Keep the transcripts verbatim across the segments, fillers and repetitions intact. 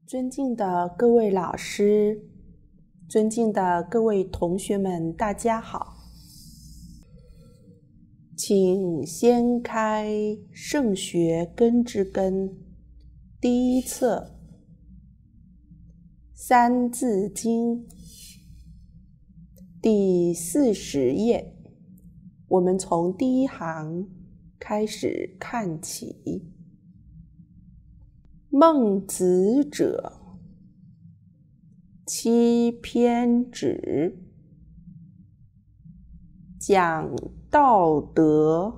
尊敬的各位老师，尊敬的各位同学们，大家好。请掀开《圣学根之根》第一册《三字经》第四十页，我们从第一行开始看起。孟子者，七篇止，讲道德，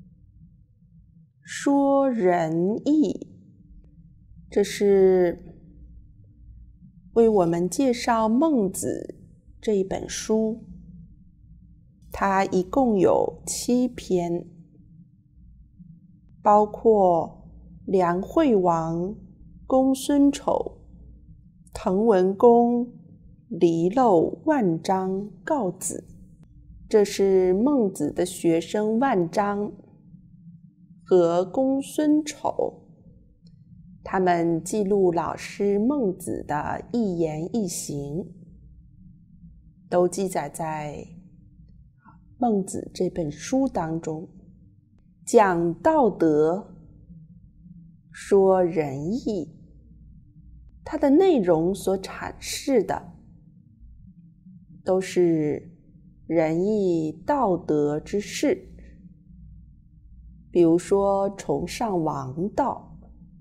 说仁义。这是为我们介绍孟子这一本书，它一共有七篇，包括梁惠王、公孙丑、滕文公、离娄、万章、告子。这是孟子的学生万章和公孙丑，他们记录老师孟子的一言一行，都记载在孟子这本书当中。讲道德，说仁义，它的内容所阐释的都是仁义道德之事，比如说崇尚王道、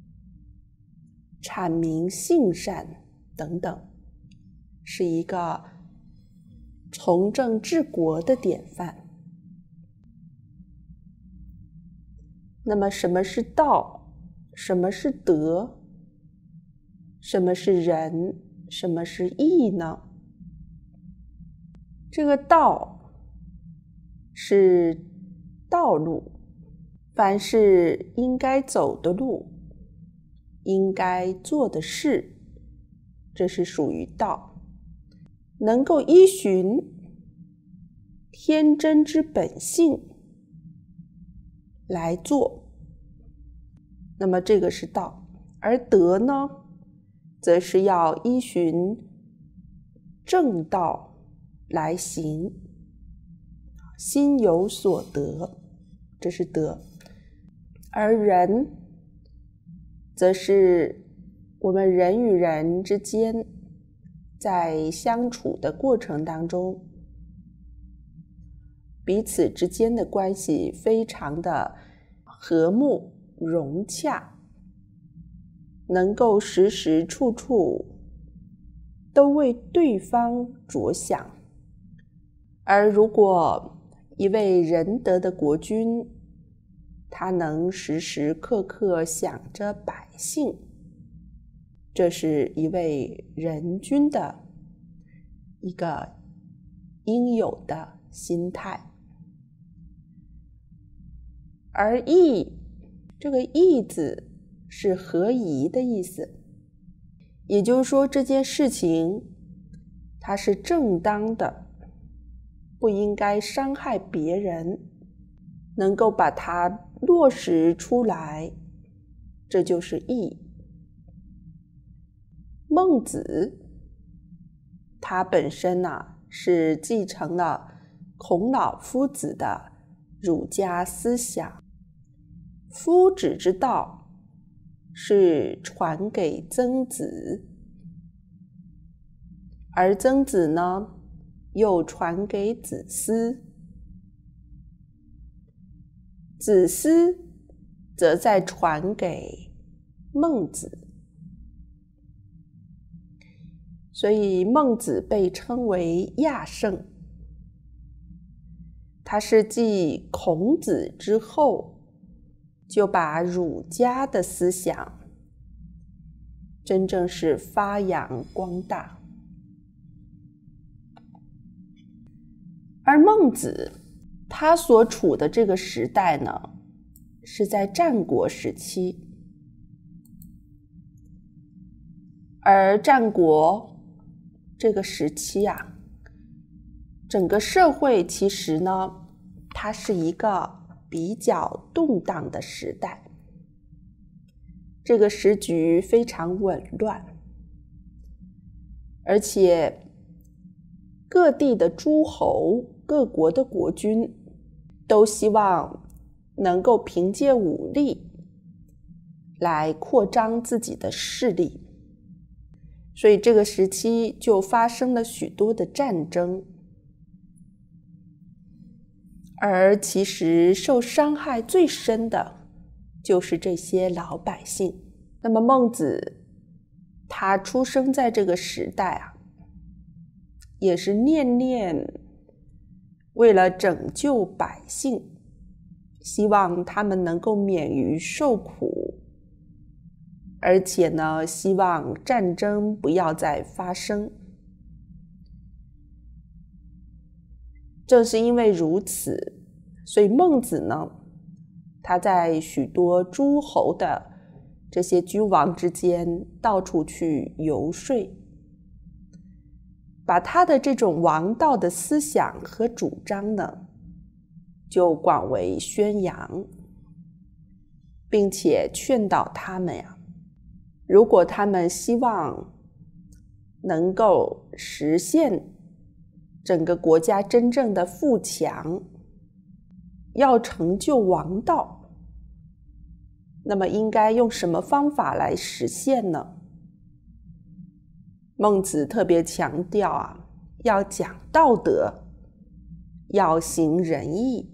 阐明性善等等，是一个从政治国的典范。那么什么是道？什么是德？什么是仁？什么是义呢？这个道是道路，凡是应该走的路，应该做的事，这是属于道，能够依循天真之本性来做，那么这个是道。而德呢，则是要依循正道来行，心有所得，这是德。而仁，则是我们人与人之间在相处的过程当中，彼此之间的关系非常的和睦融洽，能够时时处处都为对方着想。而如果一位仁德的国君，他能时时刻刻想着百姓，这是一位仁君的一个应有的心态。而义，这个义字是合宜的意思，也就是说这件事情它是正当的，不应该伤害别人，能够把它落实出来，这就是义。孟子他本身啊，是继承了孔老夫子的儒家思想，夫子之道是传给曾子，而曾子呢，又传给子思，子思则再传给孟子。所以孟子被称为亚圣，他是继孔子之后，就把儒家的思想真正是发扬光大。而孟子他所处的这个时代呢，是在战国时期，而战国这个时期啊，整个社会其实呢，它是一个比较动荡的时代，这个时局非常紊乱。 而且各地的诸侯、各国的国君都希望能够凭借武力来扩张自己的势力，所以这个时期就发生了许多的战争。而其实受伤害最深的就是这些老百姓。那么孟子他出生在这个时代啊，也是念念为了拯救百姓，希望他们能够免于受苦，而且呢，希望战争不要再发生。正是因为如此，所以孟子呢，他在许多诸侯的这些君王之间到处去游说，把他的这种王道的思想和主张呢，就广为宣扬，并且劝导他们呀，如果他们希望能够实现整个国家真正的富强，要成就王道，那么应该用什么方法来实现呢？孟子特别强调啊，要讲道德，要行仁义，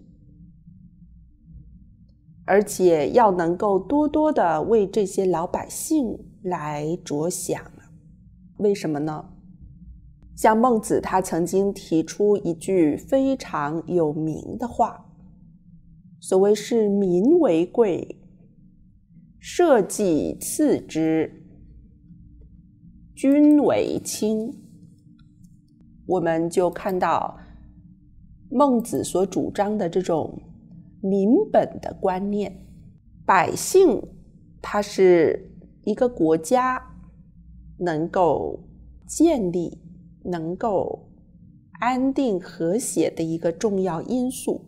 而且要能够多多的为这些老百姓来着想。为什么呢？像孟子他曾经提出一句非常有名的话，所谓是民为贵，社稷次之，君为轻。我们就看到孟子所主张的这种民本的观念，百姓它是一个国家能够建立、能够安定和谐的一个重要因素。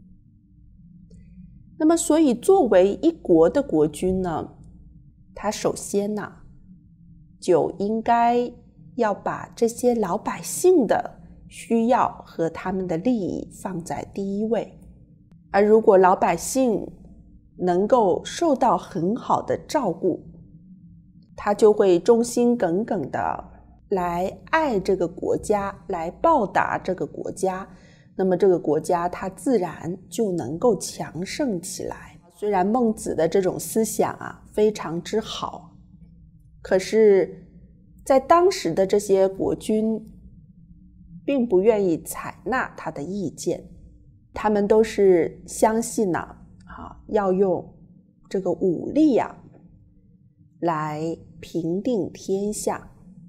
那么所以作为一国的国君呢，他首先呢就应该要把这些老百姓的需要和他们的利益放在第一位。而如果老百姓能够受到很好的照顾，他就会忠心耿耿的来爱这个国家，来报答这个国家，那么这个国家它自然就能够强盛起来。虽然孟子的这种思想啊非常之好，可是在当时的这些国君并不愿意采纳他的意见，他们都是相信呢、啊啊、要用这个武力啊来平定天下。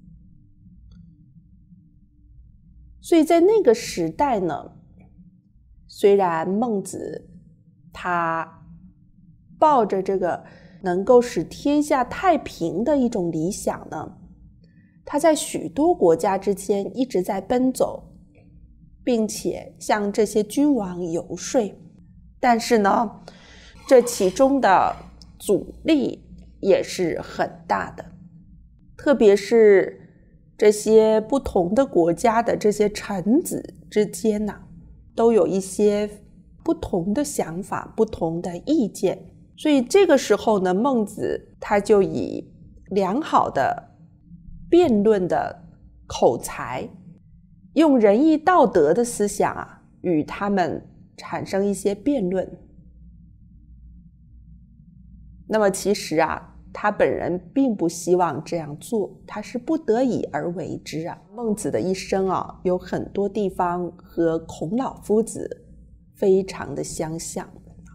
所以在那个时代呢，虽然孟子他抱着这个能够使天下太平的一种理想呢，他在许多国家之间一直在奔走，并且向这些君王游说，但是呢，这其中的阻力也是很大的，特别是这些不同的国家的这些臣子之间呢、啊，都有一些不同的想法、不同的意见。所以这个时候呢，孟子他就以良好的辩论的口才，用仁义道德的思想啊，与他们产生一些辩论。那么其实啊，他本人并不希望这样做，他是不得已而为之啊。孟子的一生啊，有很多地方和孔老夫子非常的相像，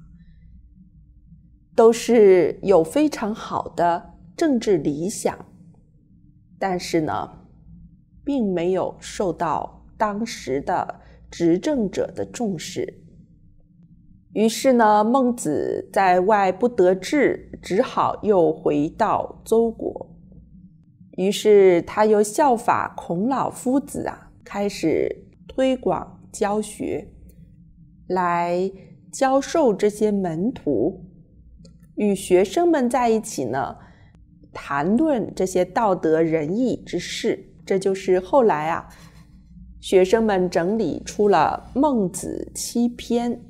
都是有非常好的政治理想，但是呢，并没有受到当时的执政者的重视。于是呢，孟子在外不得志，只好又回到邹国。于是他又效法孔老夫子啊，开始推广教学，来教授这些门徒，与学生们在一起呢，谈论这些道德仁义之事。 这就是后来啊，学生们整理出了孟子七篇。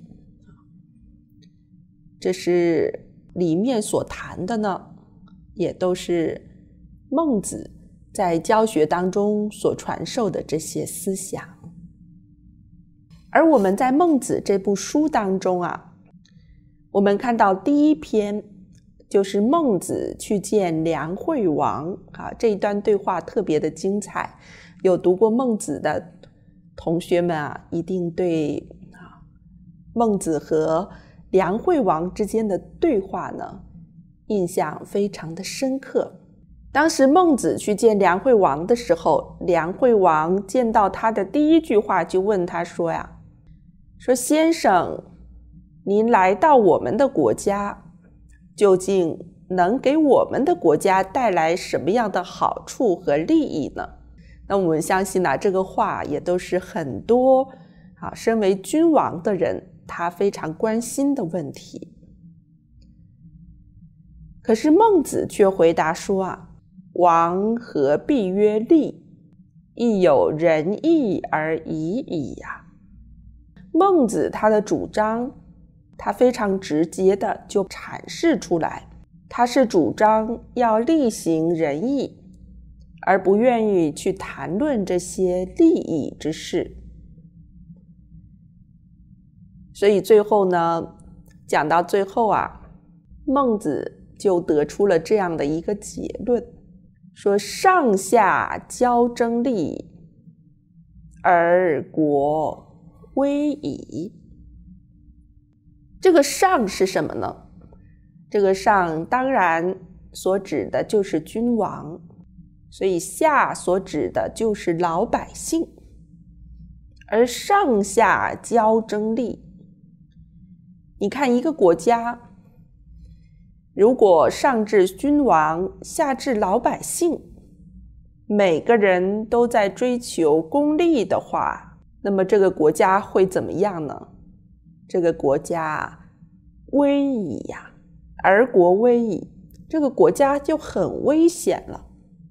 这是里面所谈的呢，也都是孟子在教学当中所传授的这些思想。而我们在孟子这部书当中啊，我们看到第一篇就是孟子去见梁惠王啊，这一段对话特别的精彩。有读过孟子的同学们啊，一定对啊孟子和梁惠王之间的对话呢，印象非常的深刻。当时孟子去见梁惠王的时候，梁惠王见到他的第一句话就问他说呀，说先生，您来到我们的国家，究竟能给我们的国家带来什么样的好处和利益呢？那我们相信啊，这个话也都是很多啊身为君王的人他非常关心的问题。可是孟子却回答说啊，王何必曰利？亦有仁义而已矣呀。孟子他的主张，他非常直接的就阐释出来，他是主张要力行仁义，而不愿意去谈论这些利益之事。所以最后呢，讲到最后啊，孟子就得出了这样的一个结论，说上下交争利，而国危矣。这个上是什么呢？这个上当然所指的就是君王，所以下所指的就是老百姓。而上下交争利，你看一个国家，如果上至君王，下至老百姓，每个人都在追求功利的话，那么这个国家会怎么样呢？这个国家危矣呀，而国危矣，这个国家就很危险了。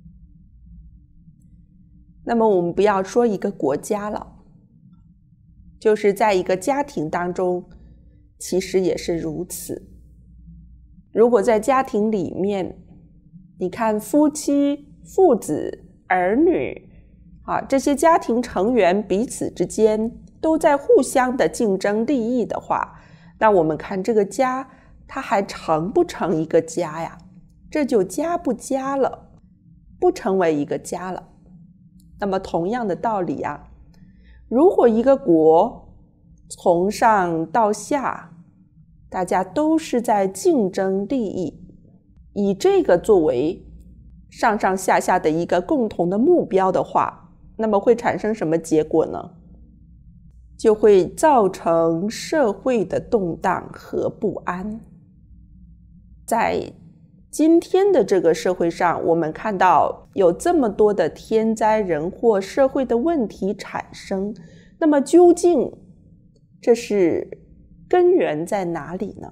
那么我们不要说一个国家了，就是在一个家庭当中，其实也是如此。如果在家庭里面，你看夫妻、父子、儿女啊，这些家庭成员彼此之间都在互相的竞争利益的话，那我们看这个家它还成不成一个家呀？这就家不家了，不成为一个家了。那么同样的道理啊，如果一个国从上到下大家都是在竞争利益，以这个作为上上下下的一个共同的目标的话，那么会产生什么结果呢？就会造成社会的动荡和不安。在今天的这个社会上，我们看到有这么多的天灾人祸，社会的问题产生，那么究竟这是根源在哪里呢？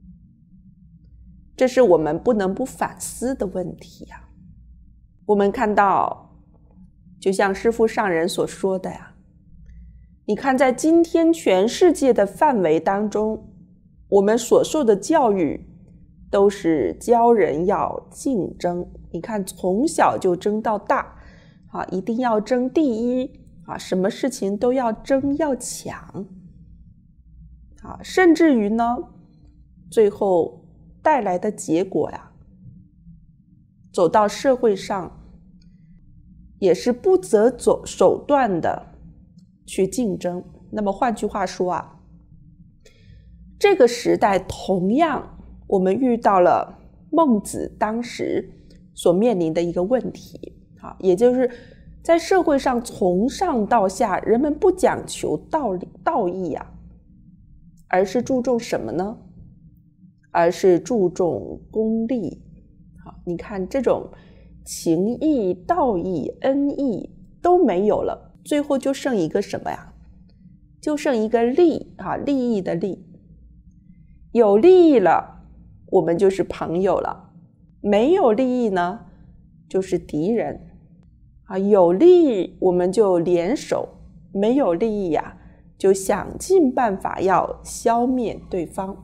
这是我们不能不反思的问题啊。我们看到，就像师父上人所说的呀，你看在今天全世界的范围当中，我们所受的教育都是教人要竞争。你看从小就争到大啊，一定要争第一啊，什么事情都要争要抢啊，甚至于呢，最后带来的结果呀，走到社会上也是不择走手段的去竞争。那么换句话说啊，这个时代同样我们遇到了孟子当时所面临的一个问题啊，也就是在社会上从上到下，人们不讲求道理道义啊，而是注重什么呢？而是注重功利。好，你看这种情义、道义、恩义都没有了，最后就剩一个什么呀？就剩一个利啊，利益的利。有利益了，我们就是朋友了；没有利益呢，就是敌人啊，有利益我们就联手，没有利益呀、啊，就想尽办法要消灭对方。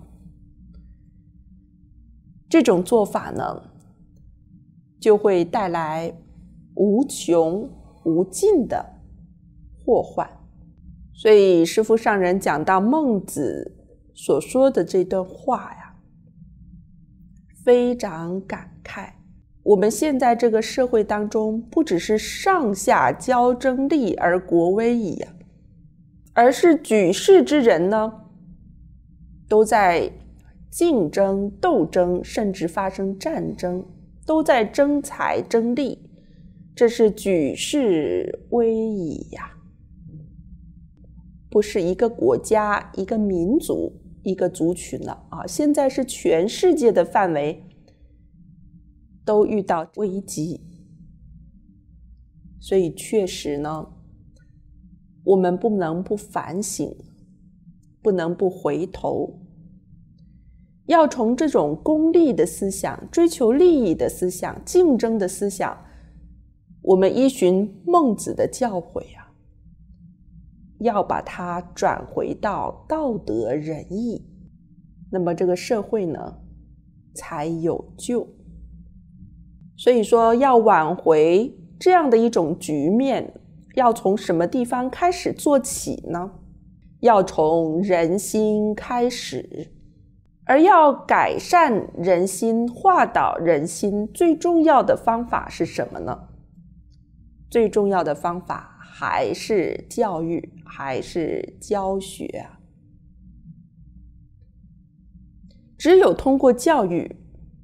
这种做法呢，就会带来无穷无尽的祸患。所以师父上人讲到孟子所说的这段话呀，非常感慨。我们现在这个社会当中，不只是上下交争利而国危矣啊，而是举世之人呢，都在竞争、斗争，甚至发生战争，都在争财争利，这是举世危矣呀！不是一个国家、一个民族、一个族群了啊，现在是全世界的范围都遇到危机。所以确实呢，我们不能不反省，不能不回头，要从这种功利的思想、追求利益的思想、竞争的思想，我们依循孟子的教诲啊，要把它转回到道德仁义，那么这个社会呢，才有救。所以说，要挽回这样的一种局面，要从什么地方开始做起呢？要从人心开始。而要改善人心、化导人心，最重要的方法是什么呢？最重要的方法还是教育，还是教学啊。只有通过教育，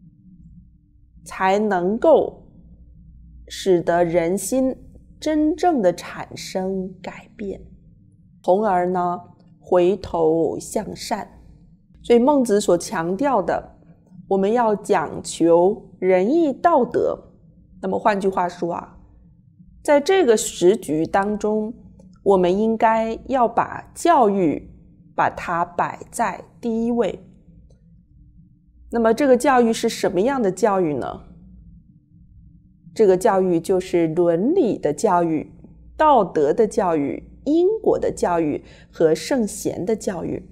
才能够使得人心真正的产生改变，从而呢，回头向善。所以孟子所强调的，我们要讲求仁义道德。那么换句话说啊，在这个时局当中，我们应该要把教育把它摆在第一位。那么这个教育是什么样的教育呢？这个教育就是伦理的教育、道德的教育、因果的教育和圣贤的教育。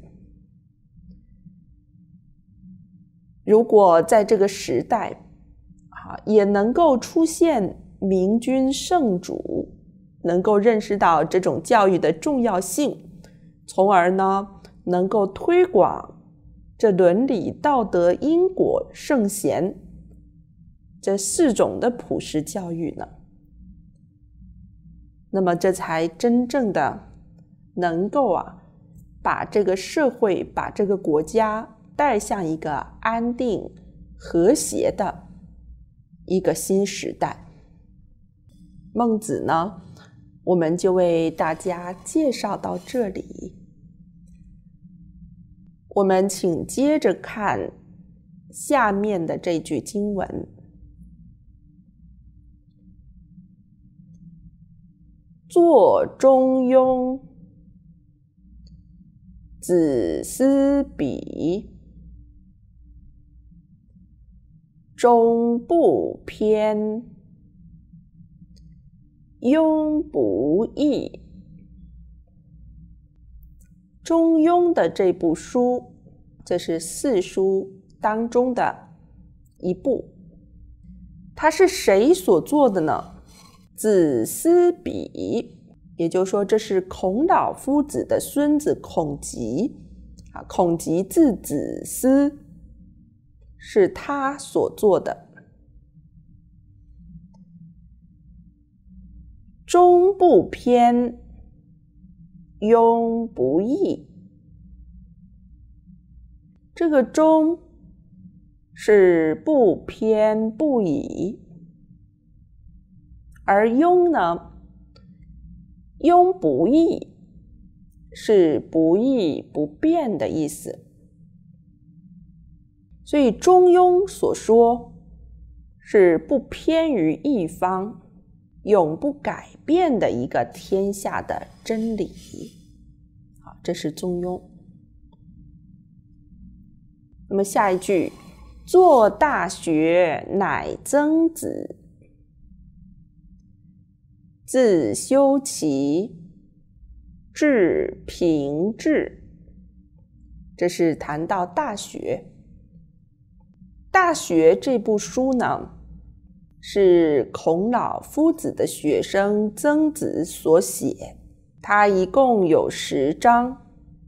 如果在这个时代啊，也能够出现明君圣主，能够认识到这种教育的重要性，从而呢，能够推广这伦理、道德、因果、圣贤这四种的普世教育呢，那么这才真正的能够啊，把这个社会、把这个国家带向一个安定、和谐的一个新时代。孟子呢，我们就为大家介绍到这里。我们请接着看下面的这句经文：作中庸，子思彼，中不偏，庸不义。中庸的这部书，这是四书当中的一部。它是谁所做的呢？子思彼，也就是说，这是孔老夫子的孙子孔吉啊，孔吉字子思，是他所做的。中不偏，庸不义。这个中是不偏不倚，而庸呢，庸不义是不义不变的意思。所以中庸所说是不偏于一方，永不改变的一个天下的真理。好，这是中庸。那么下一句，作大学乃曾子。 自修齐，至平治。这是谈到《大学》。《大学》这部书呢，是孔老夫子的学生曾子所写，它一共有十章。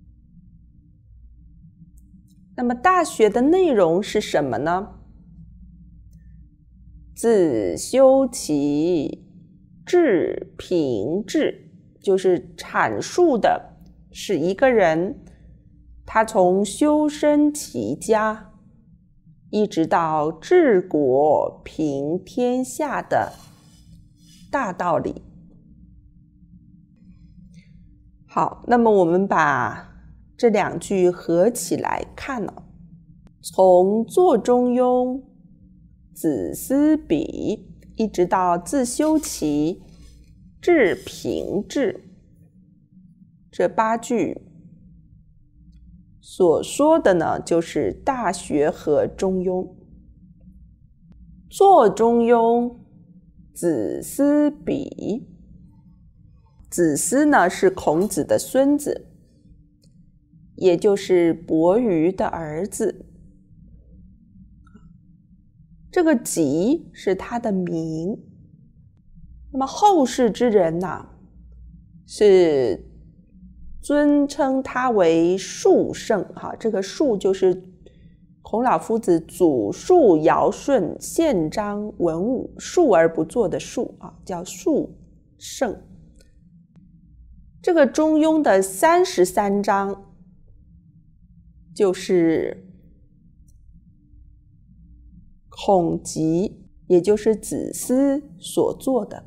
那么《大学》的内容是什么呢？自修齐，至平治，就是阐述的是一个人，他从修身齐家一直到治国平天下的大道理。好，那么我们把这两句合起来看了，从做中庸、子思比一直到自修齐、至平治，这八句所说的呢，就是大学和中庸。做中庸，子思比。子思呢是孔子的孙子，也就是伯鱼的儿子。这个己是他的名。那么后世之人啊，是尊称他为述圣。哈，这个述就是孔老夫子祖述尧舜宪章文武，述而不作的述啊，叫述圣。这个中庸的三十三章就是孔伋，也就是子思所做的。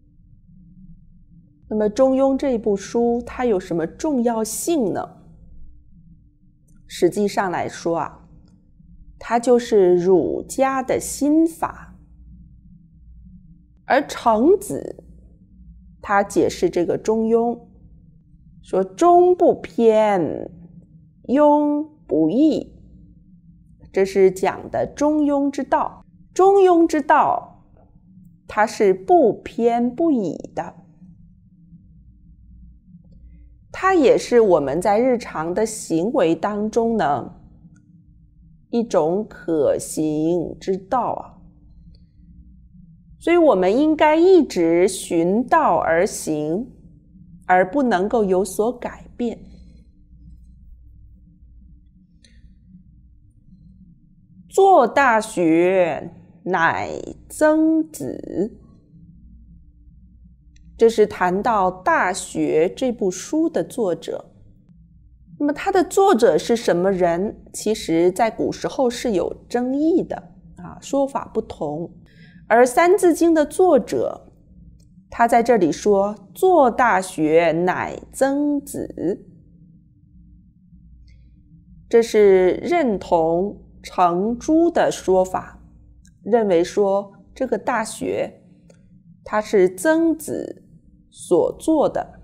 那么中庸这部书它有什么重要性呢？实际上来说啊，它就是儒家的心法。而程子他解释这个中庸，说中不偏，庸不异，这是讲的中庸之道。中庸之道它是不偏不倚的，它也是我们在日常的行为当中呢一种可行之道啊。所以我们应该一直循道而行，而不能够有所改变。做大学，乃曾子。这是谈到《大学》这部书的作者。那么他的作者是什么人？其实在古时候是有争议的啊，说法不同。而《三字经》的作者，他在这里说做大学乃曾子，这是认同程朱的说法，认为说这个大学它是曾子所做的。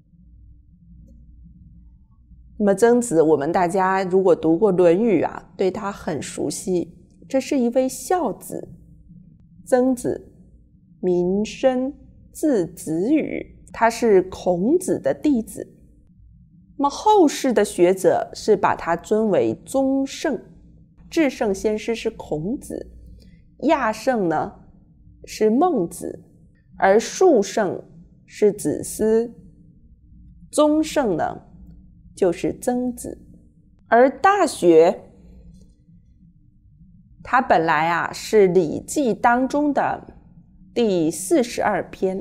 那么曾子，我们大家如果读过《论语》啊，对他很熟悉，这是一位孝子。曾子名申，字子羽，他是孔子的弟子。那么后世的学者是把他尊为宗圣，至圣先师是孔子，亚圣呢是孟子，而述圣是子思，宗圣呢就是曾子。而大学它本来啊是《礼记》当中的第四十二篇，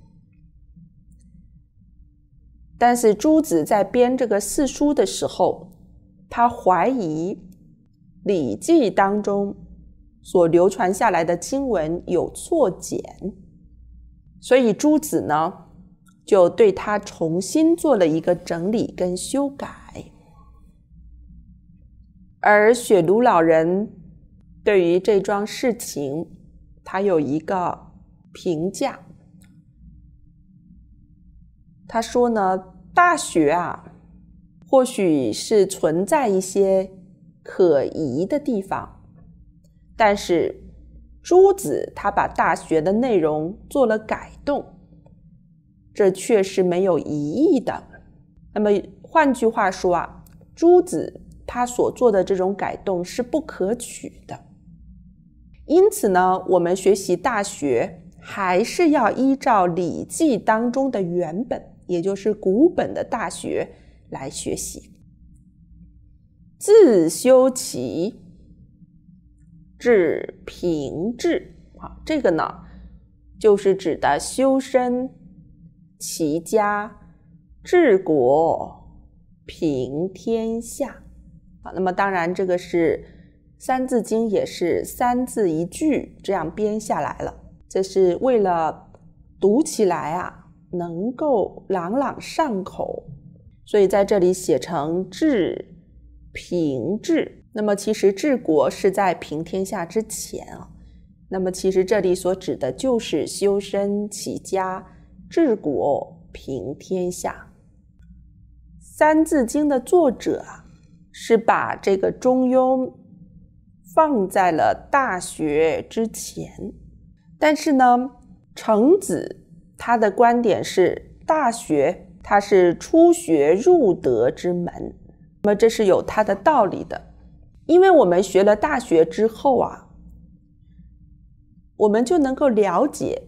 但是朱子在编这个四书的时候，他怀疑《礼记》当中所流传下来的经文有错简，所以朱子呢就对他重新做了一个整理跟修改。而雪庐老人对于这桩事情，他有一个评价。他说呢，大学啊，或许是存在一些可疑的地方，但是朱子他把大学的内容做了改动， 这却是没有疑义的。那么换句话说啊，朱子他所做的这种改动是不可取的。因此呢，我们学习大学还是要依照《礼记》当中的原本，也就是古本的大学来学习。自修齐，至平治。好，这个呢，就是指的修身、齐家、治国、平天下。好，那么当然这个是三字经，也是三字一句这样编下来了，这是为了读起来啊能够朗朗上口，所以在这里写成治平治。那么其实治国是在平天下之前啊，那么其实这里所指的就是修身齐家治国平天下。三字经的作者是把这个中庸放在了大学之前，但是呢，程子他的观点是大学它是初学入德之门，那么这是有它的道理的。因为我们学了大学之后啊，我们就能够了解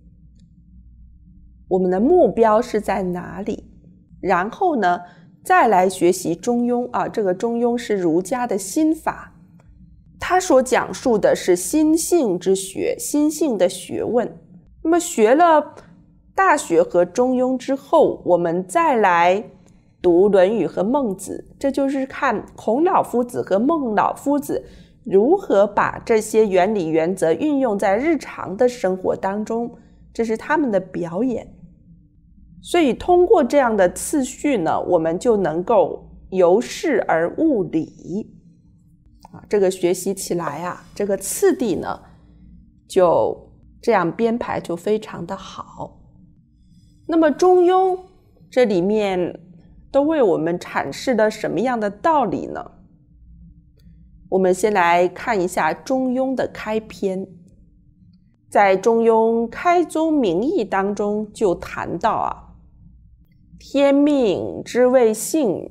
我们的目标是在哪里，然后呢再来学习中庸啊。这个中庸是儒家的心法，它所讲述的是心性之学，心性的学问。那么学了大学和中庸之后，我们再来读论语和孟子，这就是看孔老夫子和孟老夫子如何把这些原理原则运用在日常的生活当中，这是他们的表演。所以通过这样的次序呢，我们就能够由事而悟理啊，这个学习起来啊，这个次第呢就这样编排就非常的好。那么中庸这里面都为我们阐释了什么样的道理呢？我们先来看一下中庸的开篇。在中庸开宗明义当中就谈到啊，天命之谓性，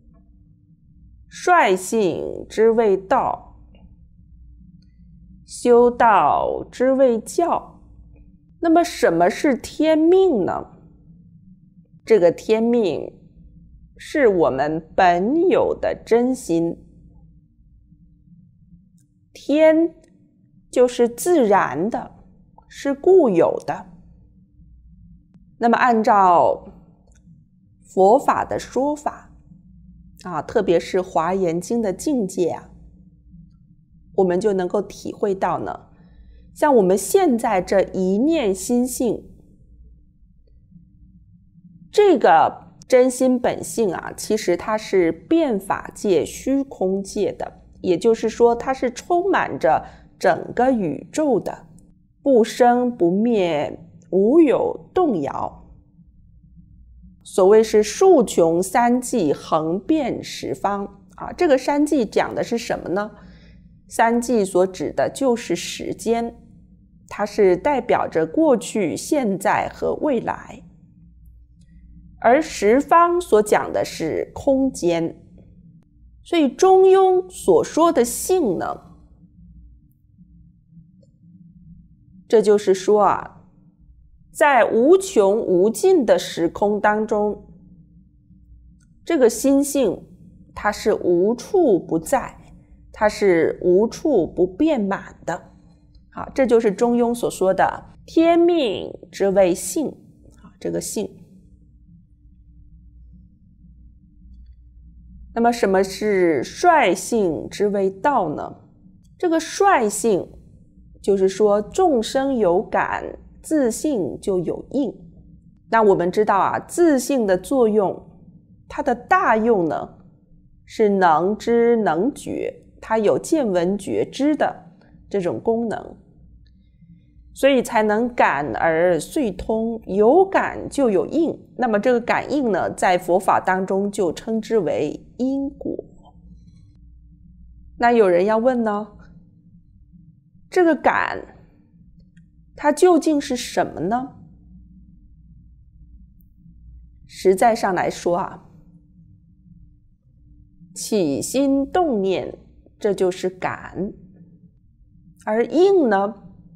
率性之谓道，修道之谓教。那么什么是天命呢？这个天命是我们本有的真心，天就是自然的，是固有的。那么按照佛法的说法啊，特别是华严经的境界啊，我们就能够体会到呢，像我们现在这一念心性，这个真心本性啊，其实它是变法界虚空界的，也就是说它是充满着整个宇宙的，不生不灭，无有动摇。所谓是数穷三际，横遍十方啊。这个三际讲的是什么呢？三际所指的就是时间，它是代表着过去、现在和未来。而十方所讲的是空间。所以中庸所说的性呢，这就是说啊，在无穷无尽的时空当中，这个心性它是无处不在，它是无处不遍满的。好，这就是中庸所说的天命之谓性。好，这个性。那么什么是率性之谓道呢？这个率性就是说众生有感，自性就有应。那我们知道啊，自性的作用，它的大用呢是能知能觉，它有见闻觉知的这种功能，所以才能感而遂通，有感就有应。那么这个感应呢，在佛法当中就称之为因果。那有人要问呢，这个感它究竟是什么呢？ 实在上来说啊，起心动念，这就是感。而应呢，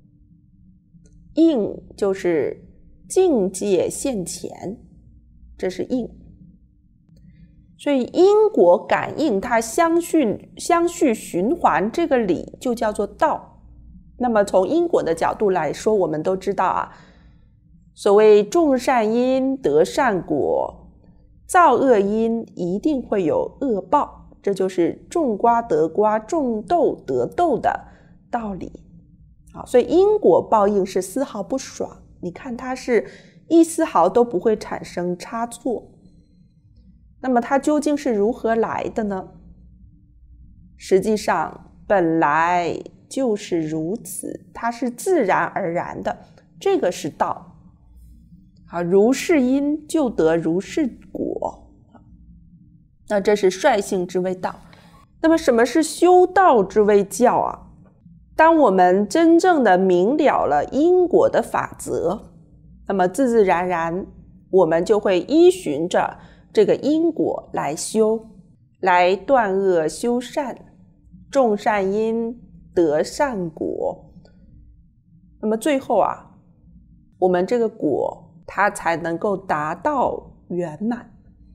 应就是境界现前，这是应。所以因果感应它相续相续循环，这个理就叫做道。那么从因果的角度来说，我们都知道啊，所谓种善因得善果，造恶因一定会有恶报，这就是种瓜得瓜，种豆得豆的道理。好，所以因果报应是丝毫不爽，你看它是一丝毫都不会产生差错。那么它究竟是如何来的呢？实际上本来就是如此，它是自然而然的，这个是道。好，如是因就得如是果，那这是率性之谓道。那么什么是修道之谓教啊？当我们真正的明了了因果的法则，那么自自然然我们就会依循着这个因果来修，来断恶修善，种善因得善果。那么最后啊，我们这个果它才能够达到圆满。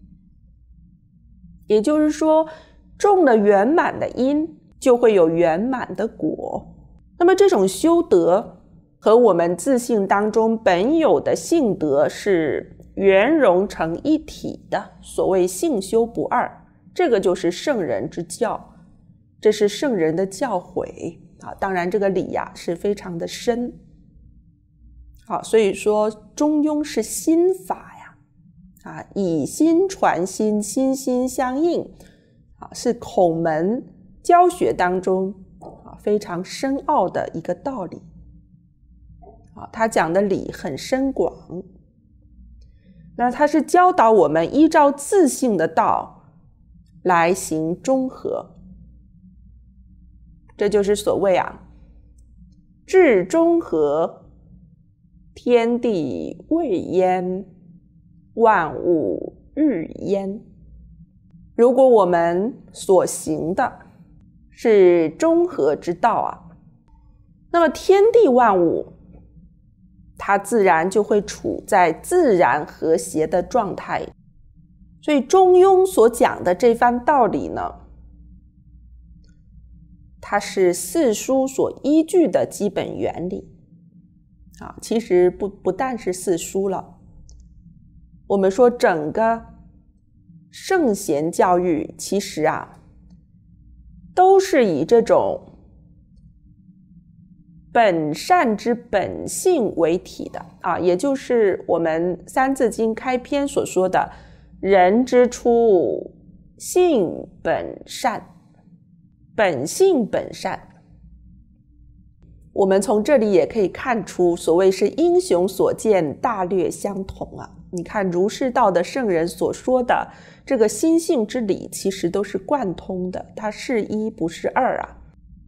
也就是说，种了圆满的因，就会有圆满的果。那么这种修德和我们自性当中本有的性德是圆融成一体的，所谓性修不二，这个就是圣人之教，这是圣人的教诲啊。当然这个理呀、啊、是非常的深。好，所以说中庸是心法呀，啊，以心传心，心心相印，啊，是孔门教学当中啊非常深奥的一个道理。啊，他讲的理很深广。那他是教导我们依照自性的道来行中和，这就是所谓啊，至中和，天地未焉，万物日焉。如果我们所行的是中和之道啊，那么天地万物它自然就会处在自然和谐的状态。所以中庸所讲的这番道理呢，它是四书所依据的基本原理。啊，其实不不但是四书了，我们说整个圣贤教育，其实啊，都是以这种本善之本性为体的啊，也就是我们三字经开篇所说的人之初性本善，本性本善。我们从这里也可以看出，所谓是英雄所见大略相同啊。你看儒释道的圣人所说的这个心性之理，其实都是贯通的，它是一不是二啊。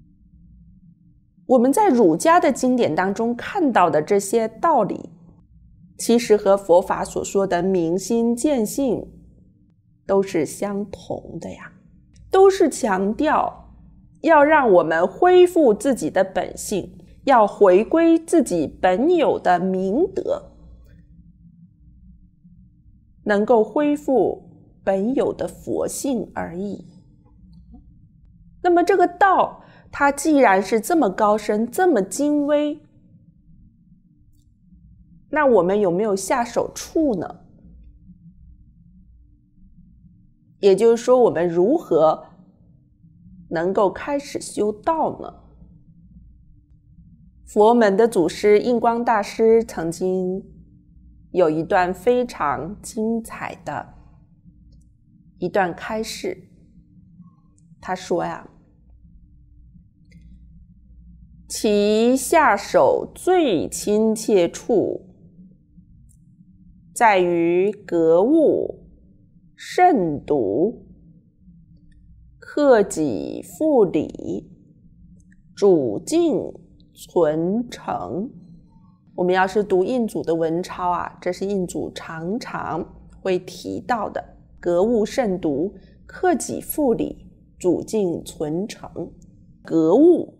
我们在儒家的经典当中看到的这些道理，其实和佛法所说的明心见性都是相同的呀，都是强调要让我们恢复自己的本性，要回归自己本有的明德，能够恢复本有的佛性而已。那么这个道它既然是这么高深，这么精微，那我们有没有下手处呢？也就是说，我们如何能够开始修道呢？佛门的祖师印光大师曾经有一段非常精彩的一段开示，他说呀，其下手最亲切处，在于格物慎独，克己复礼，主静存诚。我们要是读印祖的文钞啊，这是印祖常常会提到的格物慎独、克己复礼、主静存诚。格物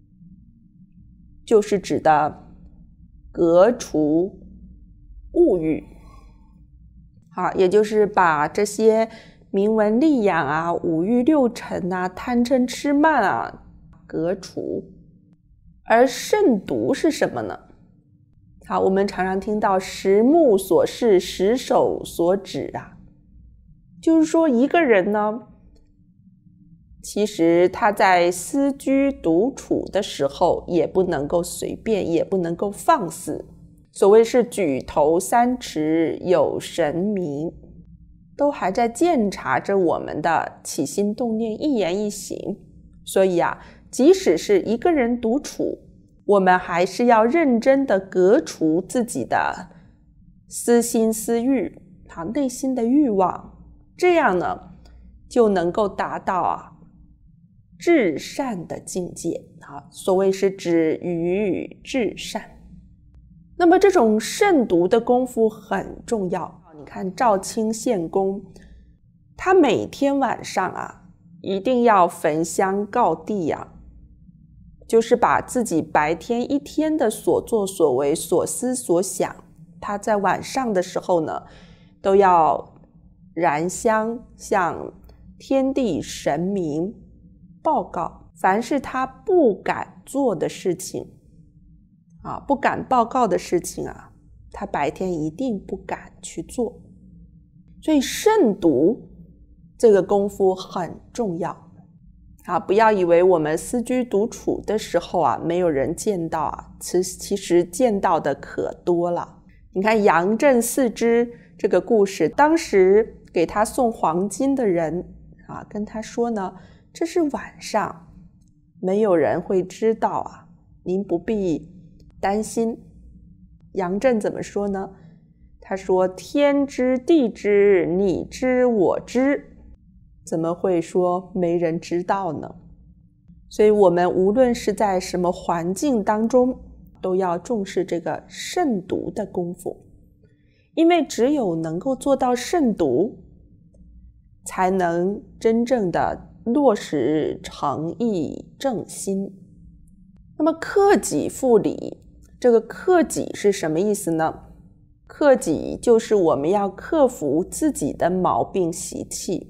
就是指的革除物欲，好，也就是把这些名闻利养啊、五欲六尘啊、贪嗔痴慢啊革除。而慎独是什么呢？好，我们常常听到十目所视，十手所指啊，就是说一个人呢，其实他在私居独处的时候也不能够随便，也不能够放肆。所谓是举头三尺有神明，都还在监察着我们的起心动念、一言一行。所以啊，即使是一个人独处，我们还是要认真的革除自己的私心私欲，好，内心的欲望，这样呢就能够达到啊至善的境界。好，所谓是止于至善。那么这种慎独的功夫很重要。你看赵清献公，他每天晚上啊一定要焚香告地啊，就是把自己白天一天的所作所为、所思所想，他在晚上的时候呢都要燃香向天地神明报告，凡是他不敢做的事情啊，不敢报告的事情啊，他白天一定不敢去做。所以慎独这个功夫很重要啊！不要以为我们私居独处的时候啊，没有人见到啊，其其实见到的可多了。你看杨震四之这个故事，当时给他送黄金的人啊，跟他说呢，这是晚上，没有人会知道啊，您不必担心。杨震怎么说呢？他说天知地知，你知我知，怎么会说没人知道呢？所以我们无论是在什么环境当中，都要重视这个慎独的功夫，因为只有能够做到慎独，才能真正的落实诚意正心。那么克己复礼，这个克己是什么意思呢？克己就是我们要克服自己的毛病习气，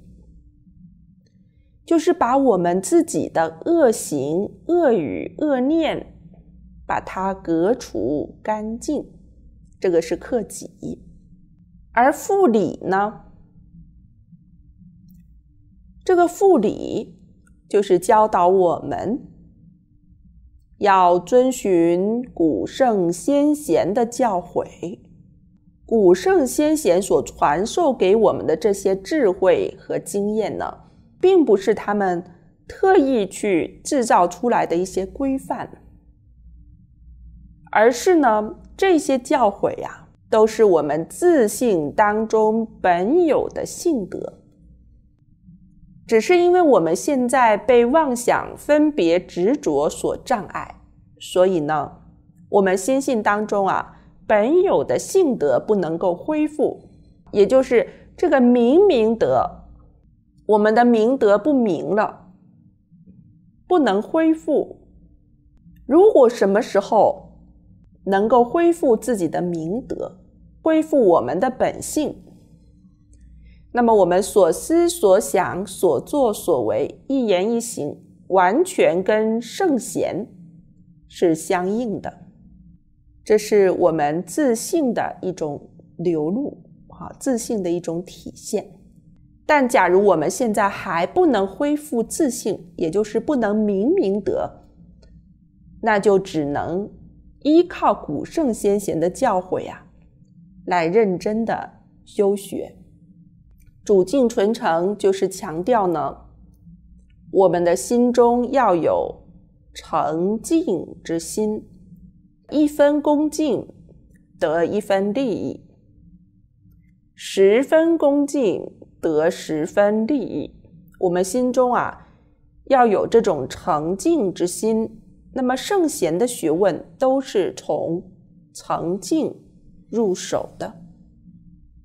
就是把我们自己的恶行、恶语、恶念把它革除干净，这个是克己。而复礼呢，这个复礼就是教导我们要遵循古圣先贤的教诲。古圣先贤所传授给我们的这些智慧和经验呢，并不是他们特意去制造出来的一些规范，而是呢，这些教诲啊，都是我们自性当中本有的性德。只是因为我们现在被妄想、分别、执着所障碍，所以呢，我们心性当中啊，本有的性德不能够恢复，也就是这个明明德，我们的明德不明了，不能恢复。如果什么时候能够恢复自己的明德，恢复我们的本性，那么我们所思所想、所作所为、一言一行，完全跟圣贤是相应的。这是我们自信的一种流露，自信的一种体现。但假如我们现在还不能恢复自信，也就是不能明明德，那就只能依靠古圣先贤的教诲啊，来认真的修学。主静纯诚就是强调呢，我们的心中要有诚敬之心，一分恭敬得一分利益，十分恭敬得十分利益。我们心中啊要有这种诚敬之心，那么圣贤的学问都是从诚敬入手的。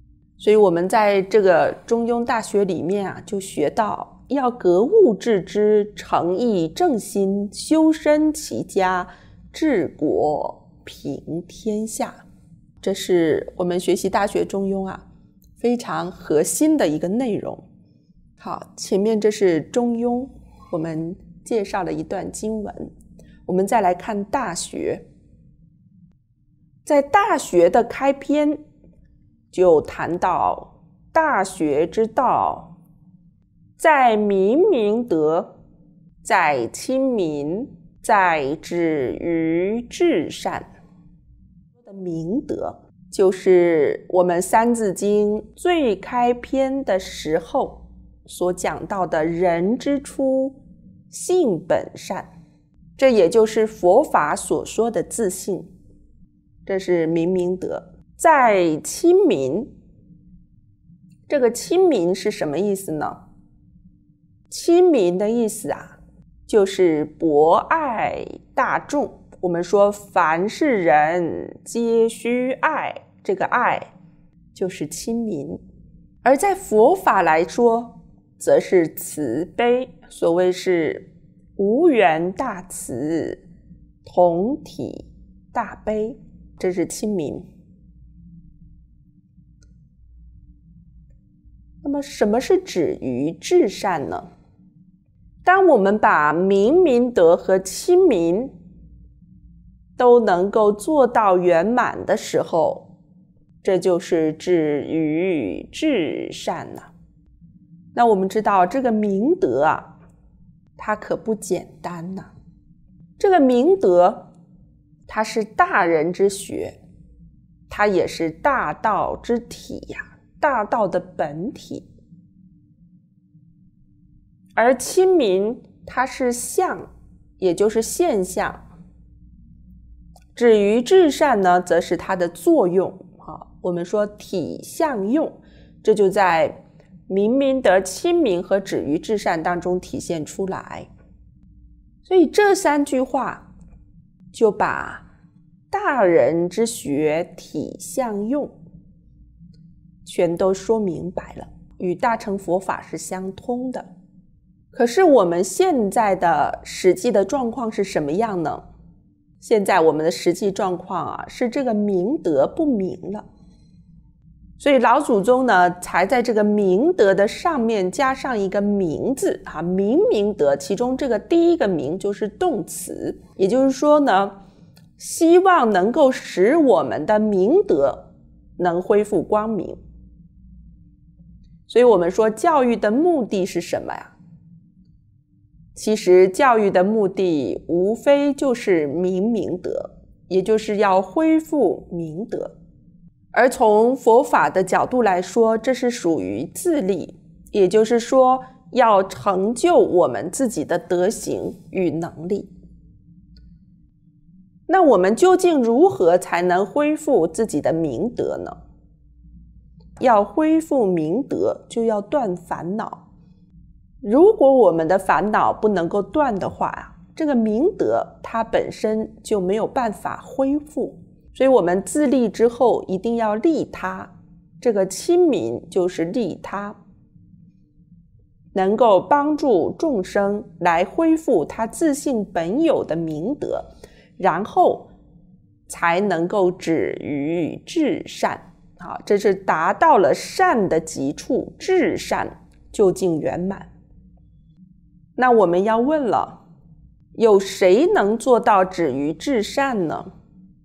所以我们在这个《中庸大学》里面啊，就学到要格物致知，诚意正心，修身齐家，治国平天下。这是我们学习大学中庸啊非常核心的一个内容。好，前面这是中庸，我们介绍了一段经文。我们再来看大学。在大学的开篇就谈到大学之道，在明明德，在亲民，在止于至善。明德就是我们三字经最开篇的时候所讲到的人之初性本善，这也就是佛法所说的自性，这是明明德。在亲民，这个亲民是什么意思呢？亲民的意思啊，就是博爱大众。我们说凡是人皆须爱，这个爱就是亲民。而在佛法来说，则是慈悲，所谓是无缘大慈，同体大悲，这是亲民。那么什么是止于至善呢？当我们把明明德和亲民都能够做到圆满的时候，这就是止于至善了。那我们知道这个明德啊，它可不简单呐。这个明德，它是大人之学，它也是大道之体呀，大道的本体。而亲民，它是相，也就是现象。止于至善呢，则是它的作用。好，我们说体相用，这就在明明德、亲民和止于至善当中体现出来。所以这三句话就把大人之学、体相用全都说明白了，与大乘佛法是相通的。可是我们现在的实际的状况是什么样呢？现在我们的实际状况啊，是这个明德不明了。所以老祖宗呢，才在这个明德的上面加上一个明字啊，明明德，其中这个第一个明就是动词，也就是说呢，希望能够使我们的明德能恢复光明。所以我们说教育的目的是什么呀？其实教育的目的无非就是明明德，也就是要恢复明德。而从佛法的角度来说，这是属于自立，也就是说要成就我们自己的德行与能力。那我们究竟如何才能恢复自己的明德呢？要恢复明德，就要断烦恼。如果我们的烦恼不能够断的话，这个明德它本身就没有办法恢复。所以我们自立之后一定要利他，这个亲民就是利他，能够帮助众生来恢复他自性本有的明德，然后才能够止于至善。好，这是达到了善的极处，至善究竟圆满。那我们要问了，有谁能做到止于至善呢？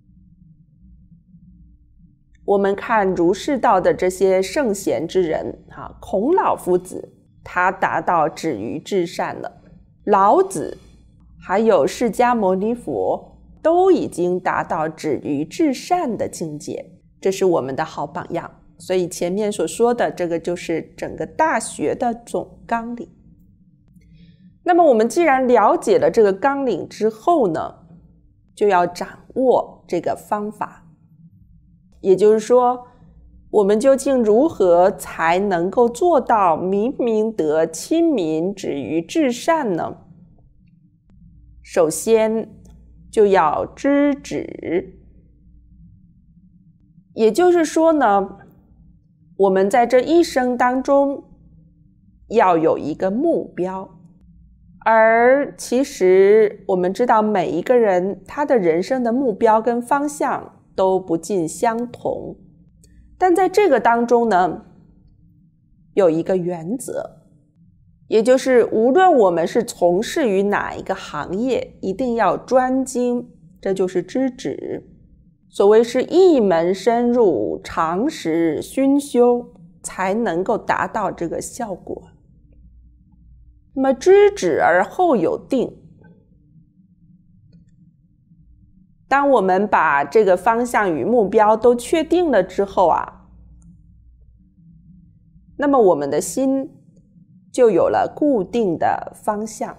我们看儒释道的这些圣贤之人啊，孔老夫子他达到止于至善了，老子还有释迦牟尼佛都已经达到止于至善的境界，这是我们的好榜样。所以前面所说的这个就是整个大学的总纲领。那么我们既然了解了这个纲领之后呢，就要掌握这个方法。也就是说，我们究竟如何才能够做到明明德、亲民、止于至善呢？首先就要知止。也就是说呢， 我们在这一生当中要有一个目标，而其实我们知道每一个人他的人生的目标跟方向都不尽相同，但在这个当中呢，有一个原则，也就是无论我们是从事于哪一个行业，一定要专精，这就是知止。所谓是一门深入，长时熏修，才能够达到这个效果。那么知止而后有定，当我们把这个方向与目标都确定了之后啊，那么我们的心就有了固定的方向，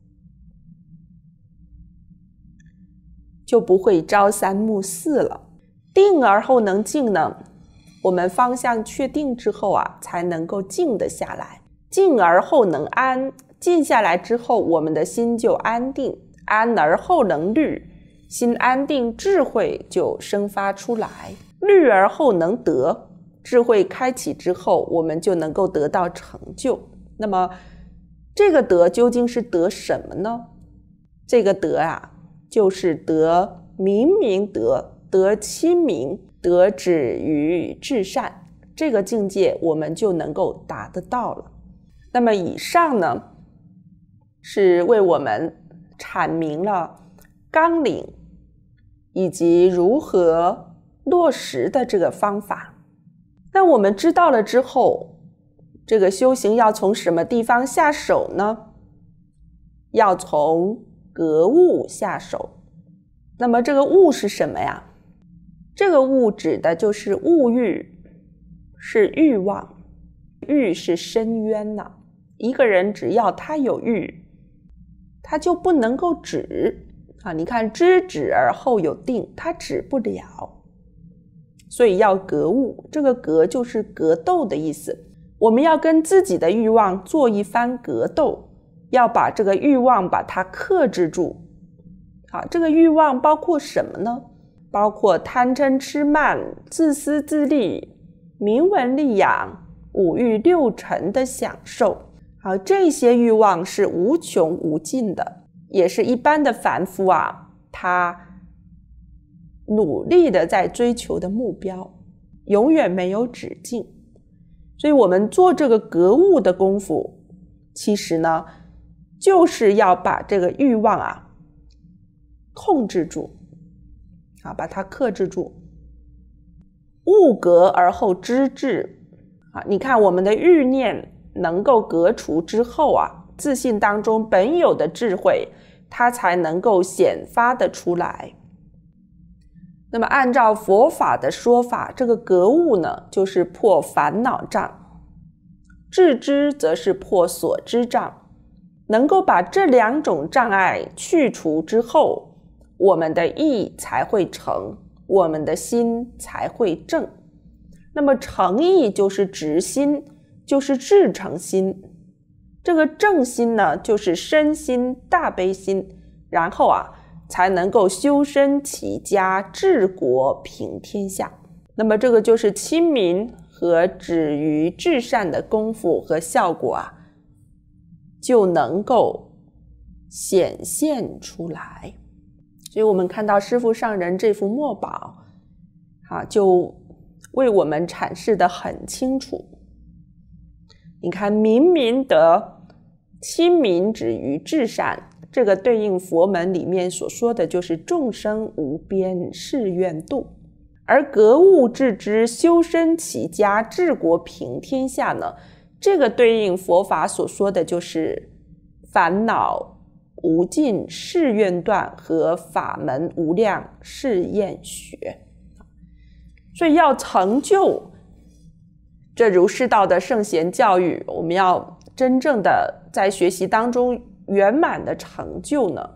就不会朝三暮四了。定而后能静呢，我们方向确定之后啊，才能够静得下来。静而后能安，静下来之后，我们的心就安定。安而后能虑，心安定，智慧就生发出来。虑而后能得，智慧开启之后，我们就能够得到成就。那么这个得究竟是得什么呢？这个得啊，就是得明明德，得亲民，得止于至善，这个境界我们就能够达得到了。那么以上呢，是为我们阐明了纲领以及如何落实的这个方法。那我们知道了之后，这个修行要从什么地方下手呢？要从格物下手。那么这个物是什么呀？这个物指的就是物欲，是欲望。欲是深渊呐、啊，一个人只要他有欲，他就不能够止啊！你看，知止而后有定，他止不了，所以要格物。这个格就是格斗的意思，我们要跟自己的欲望做一番格斗，要把这个欲望把它克制住。好，这个欲望包括什么呢？包括贪嗔痴慢、自私自利、名闻利养、五欲六尘的享受。好，这些欲望是无穷无尽的，也是一般的凡夫啊，他努力的在追求的目标，永远没有止境。所以我们做这个格物的功夫，其实呢，就是要把这个欲望啊控制住，啊，把它克制住。物格而后知至，啊，你看我们的欲念能够革除之后啊，自信当中本有的智慧，它才能够显发的出来。那么按照佛法的说法，这个格物呢，就是破烦恼障，致知则是破所知障。能够把这两种障碍去除之后，我们的意才会成，我们的心才会正。那么诚意就是直心，就是至诚心。这个正心呢，就是身心大悲心，然后啊才能够修身齐家治国平天下。那么这个就是亲民和止于至善的功夫和效果啊，就能够显现出来。所以我们看到师父上人这幅墨宝啊，就为我们阐释得很清楚。你看，明明德，亲民止于至善，这个对应佛门里面所说的就是众生无边誓愿度。而格物致知，修身齐家治国平天下呢，这个对应佛法所说的就是烦恼无尽誓愿断和法门无量誓愿学。所以要成就这儒释道的圣贤教育，我们要真正的在学习当中圆满的成就呢，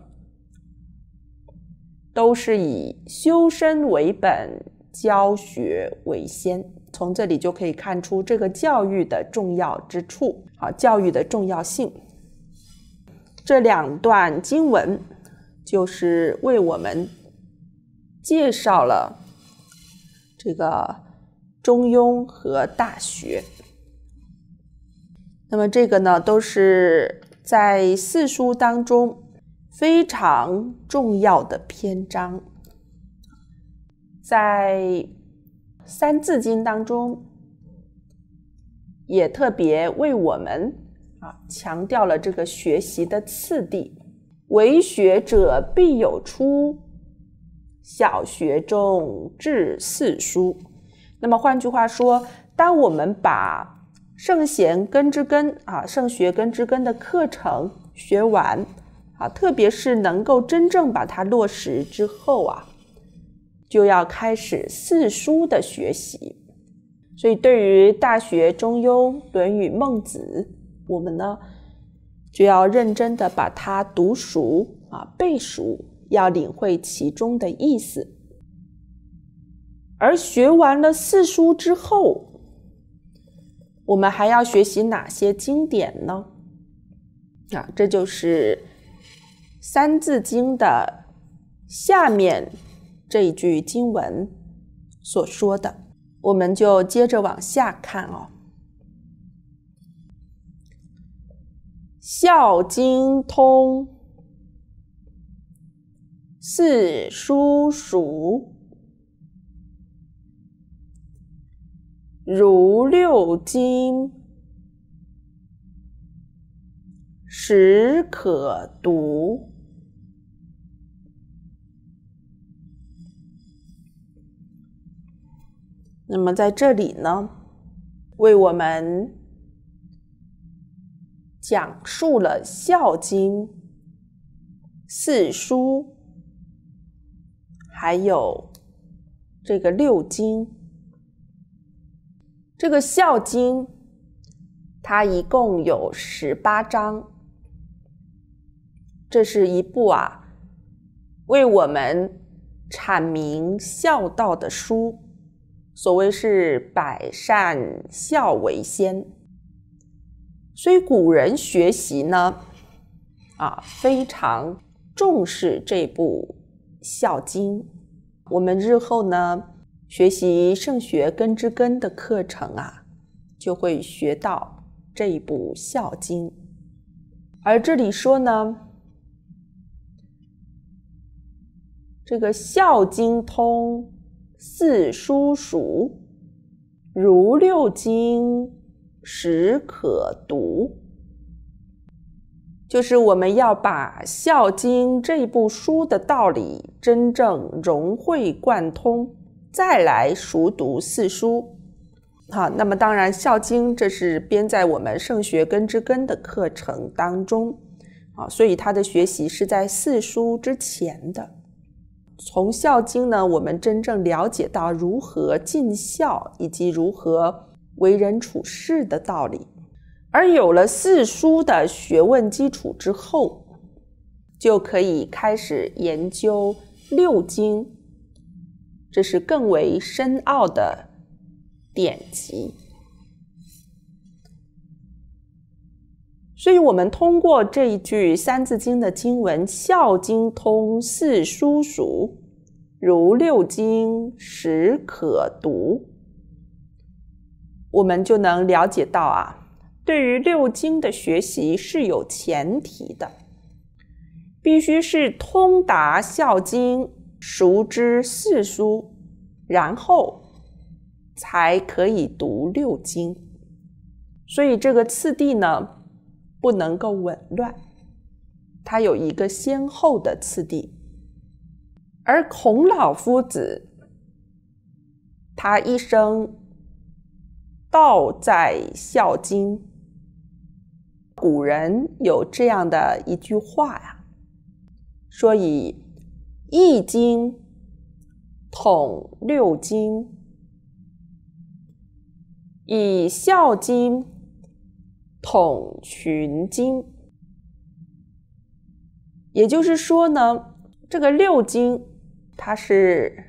都是以修身为本，教学为先。从这里就可以看出这个教育的重要之处，好，教育的重要性。这两段经文就是为我们介绍了这个中庸和大学。那么这个呢，都是在四书当中非常重要的篇章。在三字经当中也特别为我们啊强调了这个学习的次第，为学者必有初，小学中至四书。那么换句话说，当我们把圣贤根之根啊圣学根之根的课程学完啊，特别是能够真正把它落实之后啊，就要开始四书的学习。所以对于大学、中庸、论语、孟子，我们呢就要认真的把它读熟啊背熟，要领会其中的意思。而学完了四书之后，我们还要学习哪些经典呢？啊，这就是三字经的下面这一句经文所说的。我们就接着往下看哦。孝经通，四书熟，如六经，实可读。那么在这里呢，为我们讲述了孝经、四书，还有这个六经。这个孝经它一共有十八章，这是一部啊为我们阐明孝道的书。所谓是百善孝为先，所以古人学习呢啊非常重视这部孝经。我们日后呢学习圣学根之根的课程啊，就会学到这一部孝经。而这里说呢，这个孝经通，四书熟，如六经，实可读。就是我们要把孝经这部书的道理真正融会贯通，再来熟读四书。好，那么当然孝经这是编在我们圣学根之根的课程当中啊，所以它的学习是在四书之前的。从孝经呢，我们真正了解到如何尽孝以及如何为人处事的道理。而有了四书的学问基础之后，就可以开始研究六经，这是更为深奥的典籍。所以我们通过这一句三字经的经文，孝经通，四书熟，如六经，实可读，我们就能了解到啊，对于六经的学习是有前提的，必须是通达孝经，熟知四书，然后才可以读六经。所以这个次第呢不能够紊乱，它有一个先后的次第。而孔老夫子他一生道在孝经。古人有这样的一句话呀，说以易经统六经，以孝经统群经。也就是说呢，这个六经它是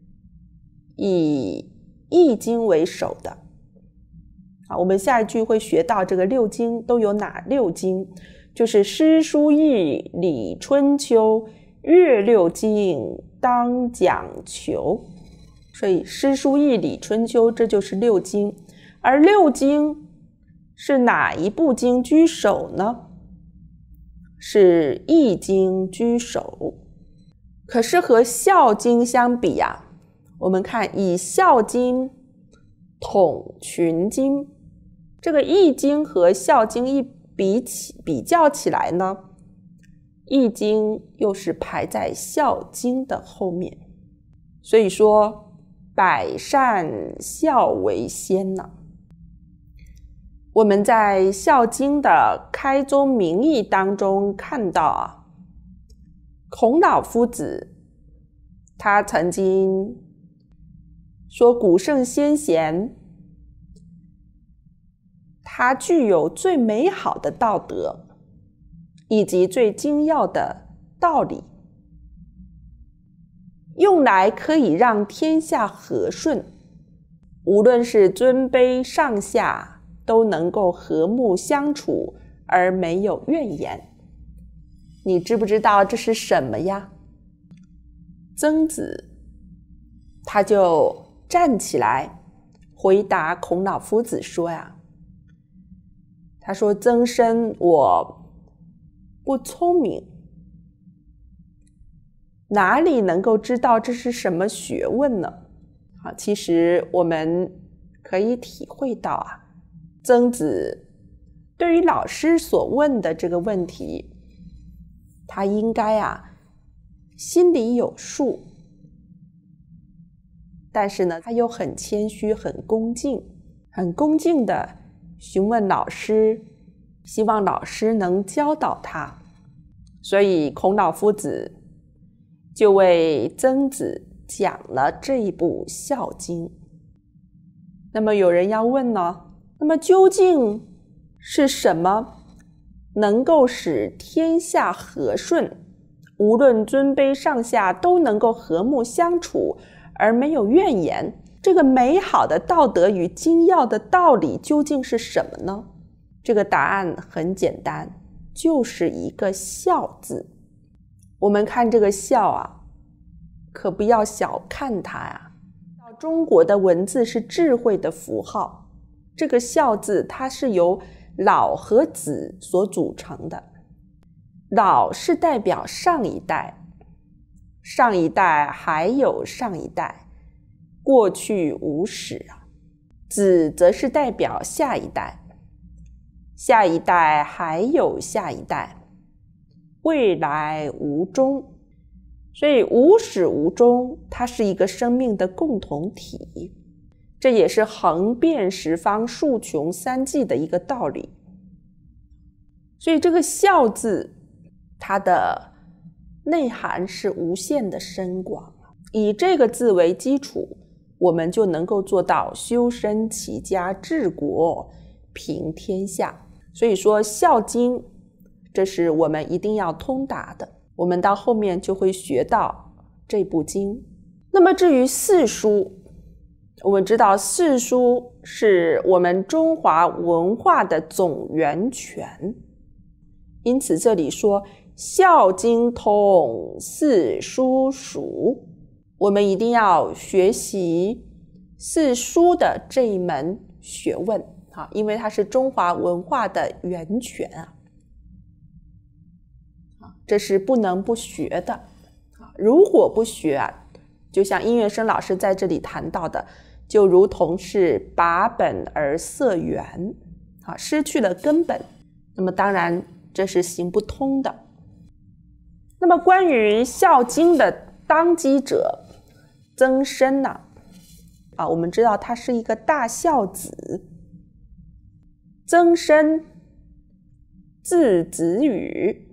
以易经为首的。好，我们下一句会学到这个六经都有哪六经，就是诗书易礼春秋，乐六经当讲求。 所以诗书易礼春秋这就是六经，而六经是哪一部经居首呢？是易经居首。可是和孝经相比啊，我们看以孝经统群经，这个易经和孝经一比起比较起来呢，易经又是排在孝经的后面。所以说百善孝为先呢。我们在孝经的开宗明义当中看到啊，孔老夫子他曾经说古圣先贤他具有最美好的道德以及最精要的道理，用来可以让天下和顺，无论是尊卑上下都能够和睦相处而没有怨言。你知不知道这是什么呀？曾子他就站起来回答孔老夫子说呀，他说曾参我不聪明，哪里能够知道这是什么学问呢？好，其实我们可以体会到啊，曾子对于老师所问的这个问题，他应该啊心里有数，但是呢他又很谦虚很恭敬很恭敬的询问老师，希望老师能教导他。所以孔老夫子就为曾子讲了这一部孝经。那么有人要问呢，那么究竟是什么能够使天下和顺，无论尊卑上下都能够和睦相处而没有怨言？这个美好的道德与精要的道理究竟是什么呢？这个答案很简单，就是一个孝字。我们看这个孝啊，可不要小看它呀。中国的文字是智慧的符号，这个孝字它是由老和子所组成的。老是代表上一代，上一代还有上一代，过去无始啊。子则是代表下一代，下一代还有下一代，未来无终。所以无始无终，它是一个生命的共同体，这也是横遍十方竖穷三际的一个道理。所以这个孝字它的内涵是无限的深广，以这个字为基础，我们就能够做到修身齐家治国平天下。所以说孝经这是我们一定要通达的，我们到后面就会学到这部经。那么至于四书，我们知道四书是我们中华文化的总源泉，因此这里说孝经通，四书熟，我们一定要学习四书的这一门学问，因为它是中华文化的源泉啊，这是不能不学的。如果不学啊，就像音乐生老师在这里谈到的，就如同是拔本而塞源，失去了根本，那么当然这是行不通的。那么关于孝经的当机者曾参呢、啊，我们知道他是一个大孝子。曾参字子羽，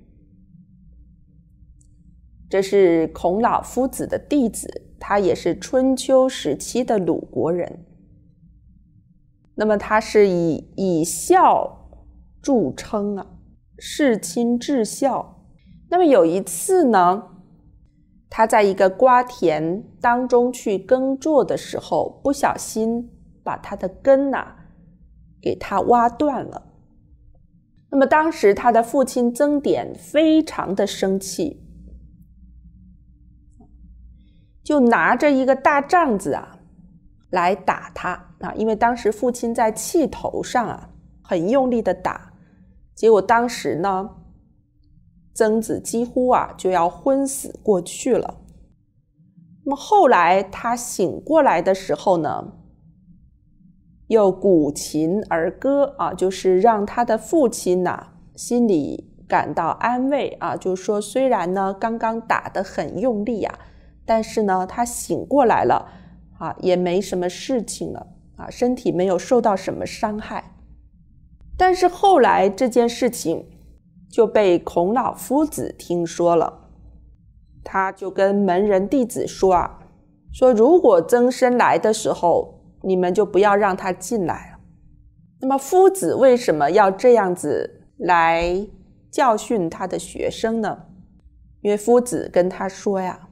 这是孔老夫子的弟子，他也是春秋时期的鲁国人。那么他是以以孝著称啊，事亲至孝。那么有一次呢，他在一个瓜田当中去耕作的时候，不小心把他的根啊给他挖断了。那么当时他的父亲曾点非常的生气， 就拿着一个大杖子啊来打他啊，因为当时父亲在气头上啊很用力的打，结果当时呢曾子几乎啊就要昏死过去了。那么后来他醒过来的时候呢，又鼓琴而歌啊，就是让他的父亲呐、啊、心里感到安慰啊，就是说虽然呢刚刚打得很用力啊，但是呢他醒过来了啊，也没什么事情了啊，身体没有受到什么伤害。但是后来这件事情就被孔老夫子听说了，他就跟门人弟子说啊，说如果曾参来的时候，你们就不要让他进来了。那么夫子为什么要这样子来教训他的学生呢？因为夫子跟他说呀，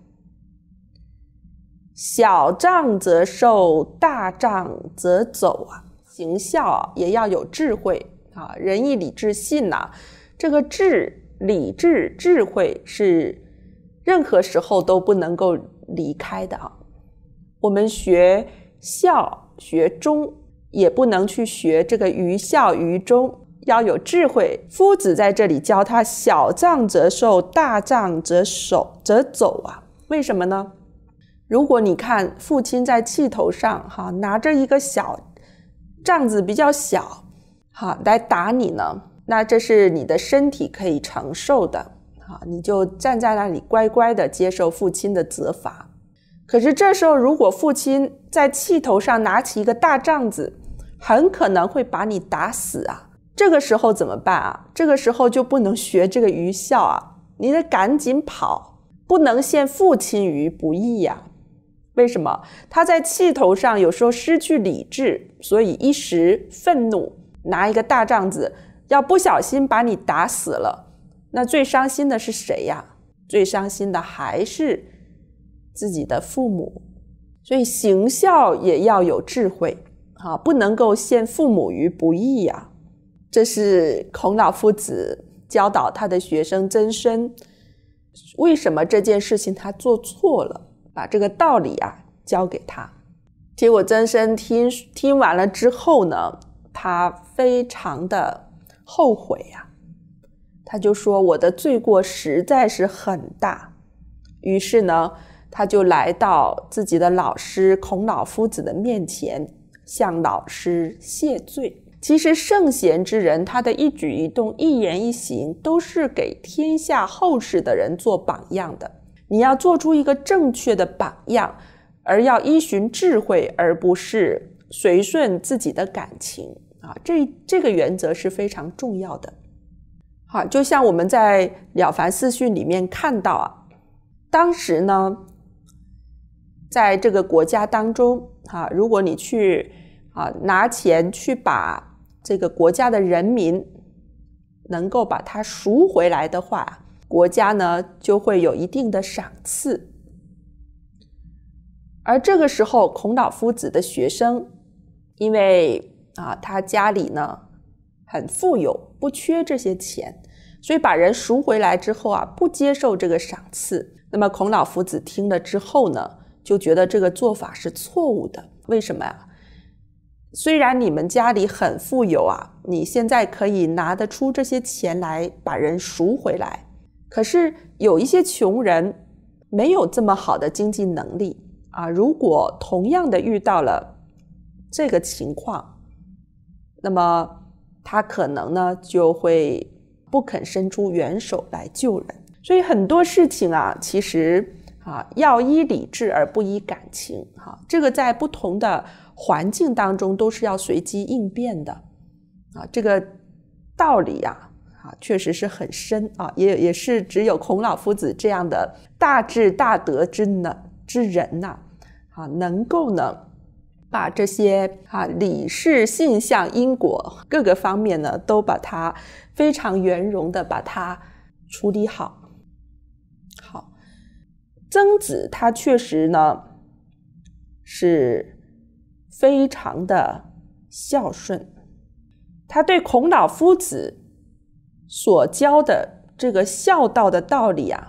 小杖则受，大杖则走啊，行孝啊也要有智慧啊，仁义礼智信啊，这个智、理智、智慧是任何时候都不能够离开的啊。我们学孝学忠，也不能去学这个于孝于忠，要有智慧。夫子在这里教他小杖则受，大杖则守则走啊。为什么呢？如果你看父亲在气头上哈，拿着一个小杖子比较小哈来打你呢，那这是你的身体可以承受的啊，你就站在那里乖乖的接受父亲的责罚。可是这时候如果父亲在气头上拿起一个大杖子，很可能会把你打死啊。这个时候怎么办啊？这个时候就不能学这个于孝啊，你得赶紧跑，不能陷父亲于不义呀、啊。为什么？他在气头上有时候失去理智，所以一时愤怒拿一个大杖子，要不小心把你打死了，那最伤心的是谁呀？最伤心的还是自己的父母。所以行孝也要有智慧啊，不能够陷父母于不义啊。这是孔老夫子教导他的学生曾参，为什么这件事情他做错了，把这个道理啊教给他。结果曾参听听完了之后呢，他非常的后悔啊，他就说我的罪过实在是很大。于是呢他就来到自己的老师孔老夫子的面前，向老师谢罪。其实圣贤之人，他的一举一动一言一行都是给天下后世的人做榜样的。你要做出一个正确的榜样，而要依循智慧，而不是随顺自己的感情啊，这这个原则是非常重要的。好，就像我们在《了凡四训》里面看到啊，当时呢在这个国家当中啊，如果你去啊拿钱去把这个国家的人民能够把它赎回来的话，国家呢就会有一定的赏赐。而这个时候孔老夫子的学生，因为啊他家里呢很富有，不缺这些钱，所以把人赎回来之后啊不接受这个赏赐。那么孔老夫子听了之后呢，就觉得这个做法是错误的。为什么呀？虽然你们家里很富有啊，你现在可以拿得出这些钱来把人赎回来，可是有一些穷人没有这么好的经济能力啊，如果同样的遇到了这个情况，那么他可能呢就会不肯伸出援手来救人。所以很多事情啊，其实啊要依理智而不依感情啊，这个在不同的环境当中都是要随机应变的啊，这个道理啊啊确实是很深啊，也也是只有孔老夫子这样的大智大德之呢之人呐 啊, 啊能够呢把这些啊理事性相因果各个方面呢都把它非常圆融的把它处理好。好，曾子他确实呢是非常的孝顺，他对孔老夫子所教的这个孝道的道理啊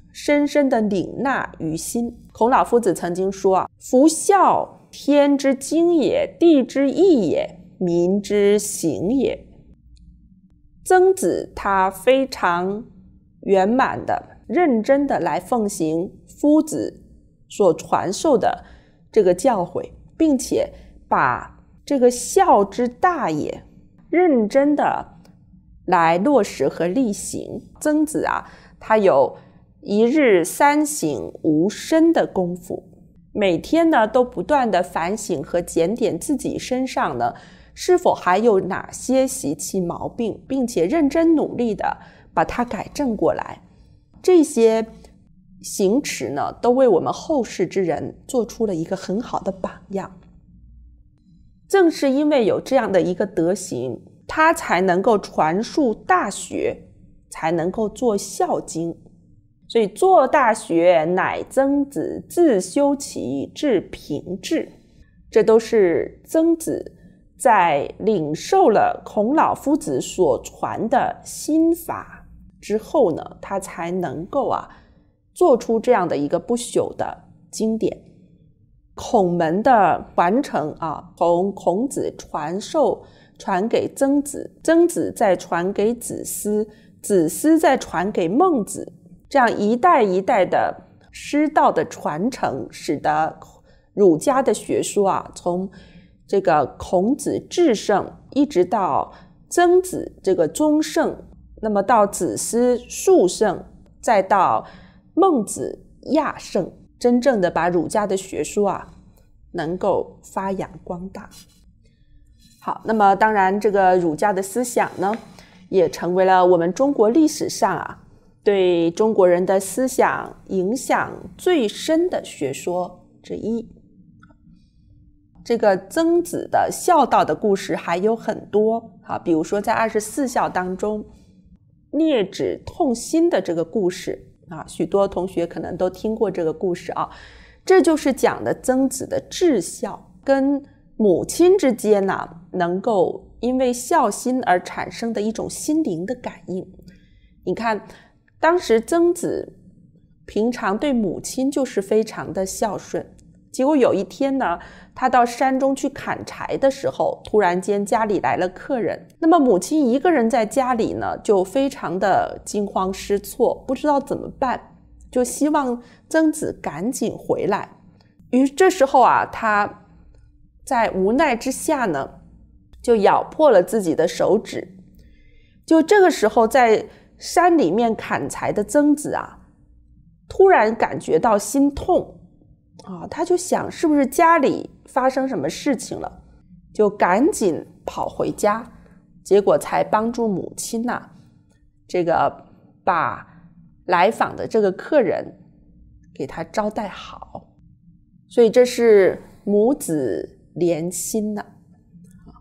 深深的领纳于心。孔老夫子曾经说啊，夫孝，天之经也，地之义也，民之行也。曾子他非常圆满的、认真的来奉行夫子所传授的这个教诲，并且把这个孝之大也认真的来落实和力行。曾子啊，他有一日三省吾身的功夫，每天呢都不断的反省和检点自己身上呢是否还有哪些习气毛病，并且认真努力的把它改正过来。这些行持呢，都为我们后世之人做出了一个很好的榜样。正是因为有这样的一个德行，他才能够传述大学，才能够做孝经。所以做大学，乃曾子自修齐至平治，这都是曾子在领受了孔老夫子所传的心法之后呢，他才能够啊做出这样的一个不朽的经典。孔门的传承啊，从孔子传授传给曾子，曾子再传给子思，子思再传给孟子，这样一代一代的师道的传承，使得儒家的学说啊，从这个孔子至圣一直到曾子这个中圣，那么到子思述圣，再到孟子亚圣，真正的把儒家的学说啊能够发扬光大。好，那么当然这个儒家的思想呢，也成为了我们中国历史上啊对中国人的思想影响最深的学说之一。这个曾子的孝道的故事还有很多啊，比如说在二十四孝当中，啮指痛心的这个故事啊，许多同学可能都听过这个故事啊。这就是讲的曾子的至孝，跟母亲之间呢、啊，能够因为孝心而产生的一种心灵的感应。你看，当时曾子平常对母亲就是非常的孝顺，结果有一天呢，他到山中去砍柴的时候，突然间家里来了客人，那么母亲一个人在家里呢，就非常的惊慌失措，不知道怎么办，就希望曾子赶紧回来。于是这时候啊，他在无奈之下呢，就咬破了自己的手指。就这个时候，在山里面砍柴的曾子啊，突然感觉到心痛啊，他就想是不是家里发生什么事情了，就赶紧跑回家，结果才帮助母亲呐、啊，这个把来访的这个客人给他招待好。所以这是母子连心呐、啊。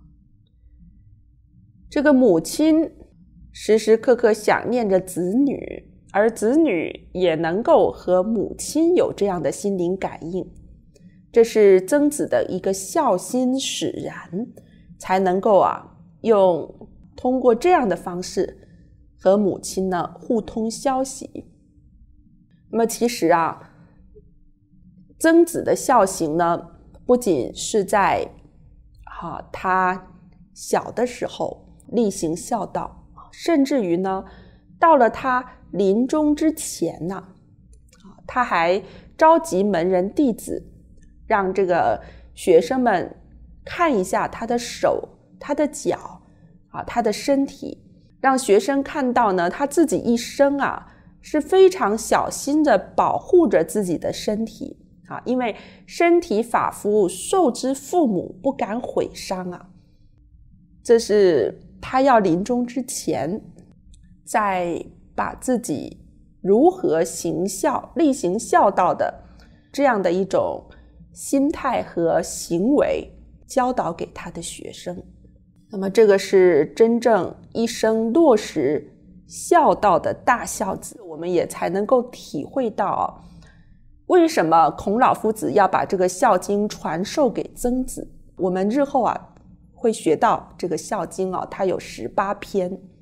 这个母亲时时刻刻想念着子女，而子女也能够和母亲有这样的心灵感应，这是曾子的一个孝心使然，才能够啊用通过这样的方式和母亲呢互通消息。那么其实啊，曾子的孝行呢，不仅是在啊他小的时候力行孝道，甚至于呢，到了他临终之前呢，他还召集门人弟子，让这个学生们看一下他的手、他的脚啊、他的身体，让学生看到呢，他自己一生啊是非常小心的保护着自己的身体啊，因为身体发肤受之父母，不敢毁伤啊。这是他要临终之前，在把自己如何行孝、力行孝道的这样的一种心态和行为教导给他的学生。那么这个是真正一生落实孝道的大孝子，我们也才能够体会到为什么孔老夫子要把这个孝经传授给曾子。我们日后啊会学到这个孝经啊，它有十八篇，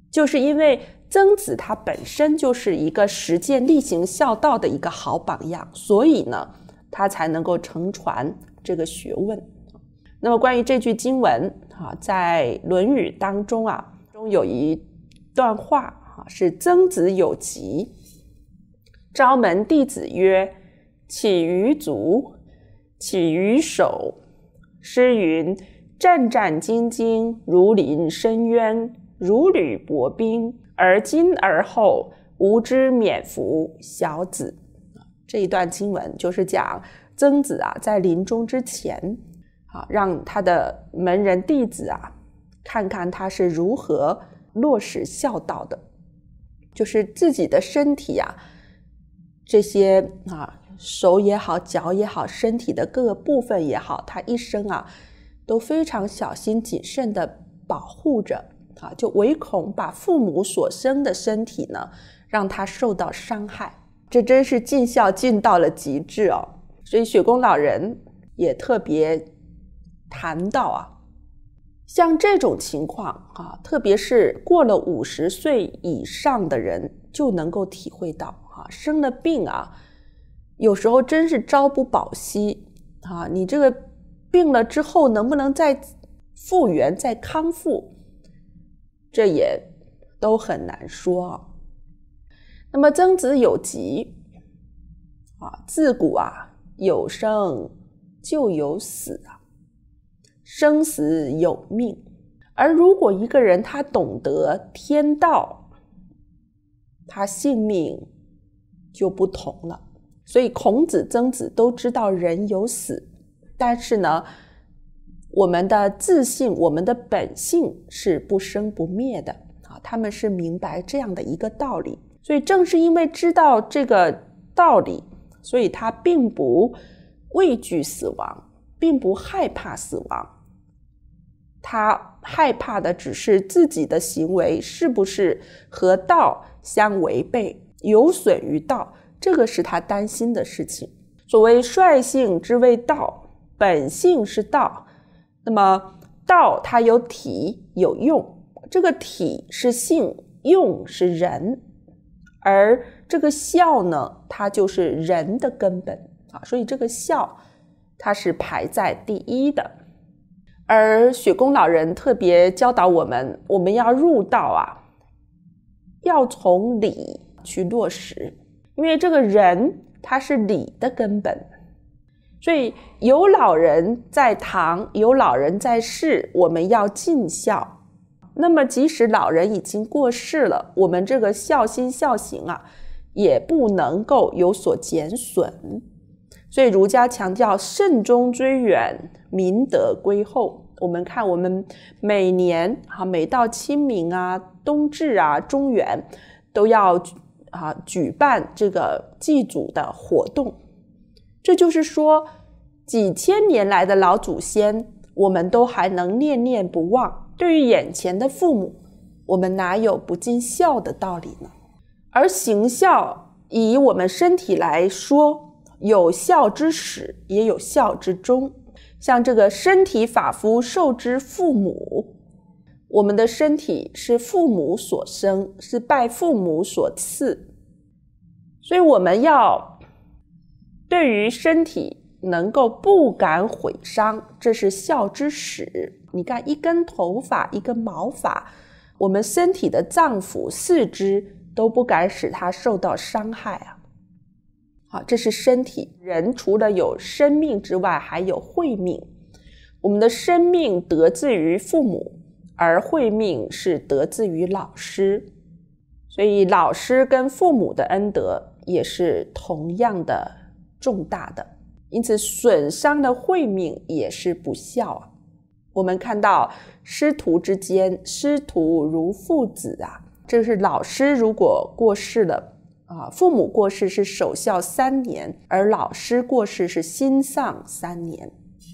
就是因为曾子他本身就是一个实践力行孝道的一个好榜样，所以呢他才能够承传这个学问。那么关于这句经文啊，在《论语》当中啊，中有一段话啊，是曾子有疾，召门弟子曰：起于足，起于手。诗云：战战兢兢，如临深渊，如履薄冰，而今而后，吾之免服小子。这一段经文就是讲曾子啊，在临终之前啊，让他的门人弟子啊，看看他是如何落实孝道的，就是自己的身体啊，这些啊手也好，脚也好，身体的各个部分也好，他一生啊都非常小心谨慎的保护着啊，就唯恐把父母所生的身体呢，让他受到伤害。这真是尽孝尽到了极致哦。所以雪公老人也特别谈到啊，像这种情况啊，特别是过了五十岁以上的人就能够体会到啊，生了病啊，有时候真是朝不保夕啊，你这个病了之后能不能再复原再康复，这也都很难说啊。那么曾子有疾啊，自古啊有生就有死啊，生死有命。而如果一个人他懂得天道，他性命就不同了。所以孔子曾子都知道人有死，但是呢我们的自性，我们的本性是不生不灭的啊，他们是明白这样的一个道理。所以正是因为知道这个道理，所以他并不畏惧死亡，并不害怕死亡。他害怕的只是自己的行为是不是和道相违背，有损于道，这个是他担心的事情。所谓率性之谓道，本性是道。那么道它有体有用，这个体是性，用是人，而这个孝呢，它就是人的根本啊，所以这个孝它是排在第一的。而雪公老人特别教导我们，我们要入道啊，要从礼去落实，因为这个人他是礼的根本。所以有老人在堂，有老人在世，我们要尽孝。那么即使老人已经过世了，我们这个孝心孝行啊，也不能够有所减损。所以儒家强调慎终追远，明德归厚。我们看我们每年啊，每到清明啊、冬至啊、中元都要啊举办这个祭祖的活动。这就是说几千年来的老祖先，我们都还能念念不忘。对于眼前的父母，我们哪有不尽孝的道理呢？而行孝，以我们身体来说，有孝之始，也有孝之终。像这个身体发肤受之父母，我们的身体是父母所生，是拜父母所赐，所以我们要对于身体能够不敢毁伤，这是孝之始。你看一根头发，一根毛发，我们身体的脏腑四肢都不敢使它受到伤害啊。好，这是身体。人除了有生命之外，还有慧命。我们的生命得自于父母，而慧命是得自于老师。所以老师跟父母的恩德也是同样的重大的，因此损伤的慧命也是不孝啊。我们看到师徒之间，师徒如父子啊，这是老师如果过世了啊，父母过世是守孝三年，而老师过世是心丧三年。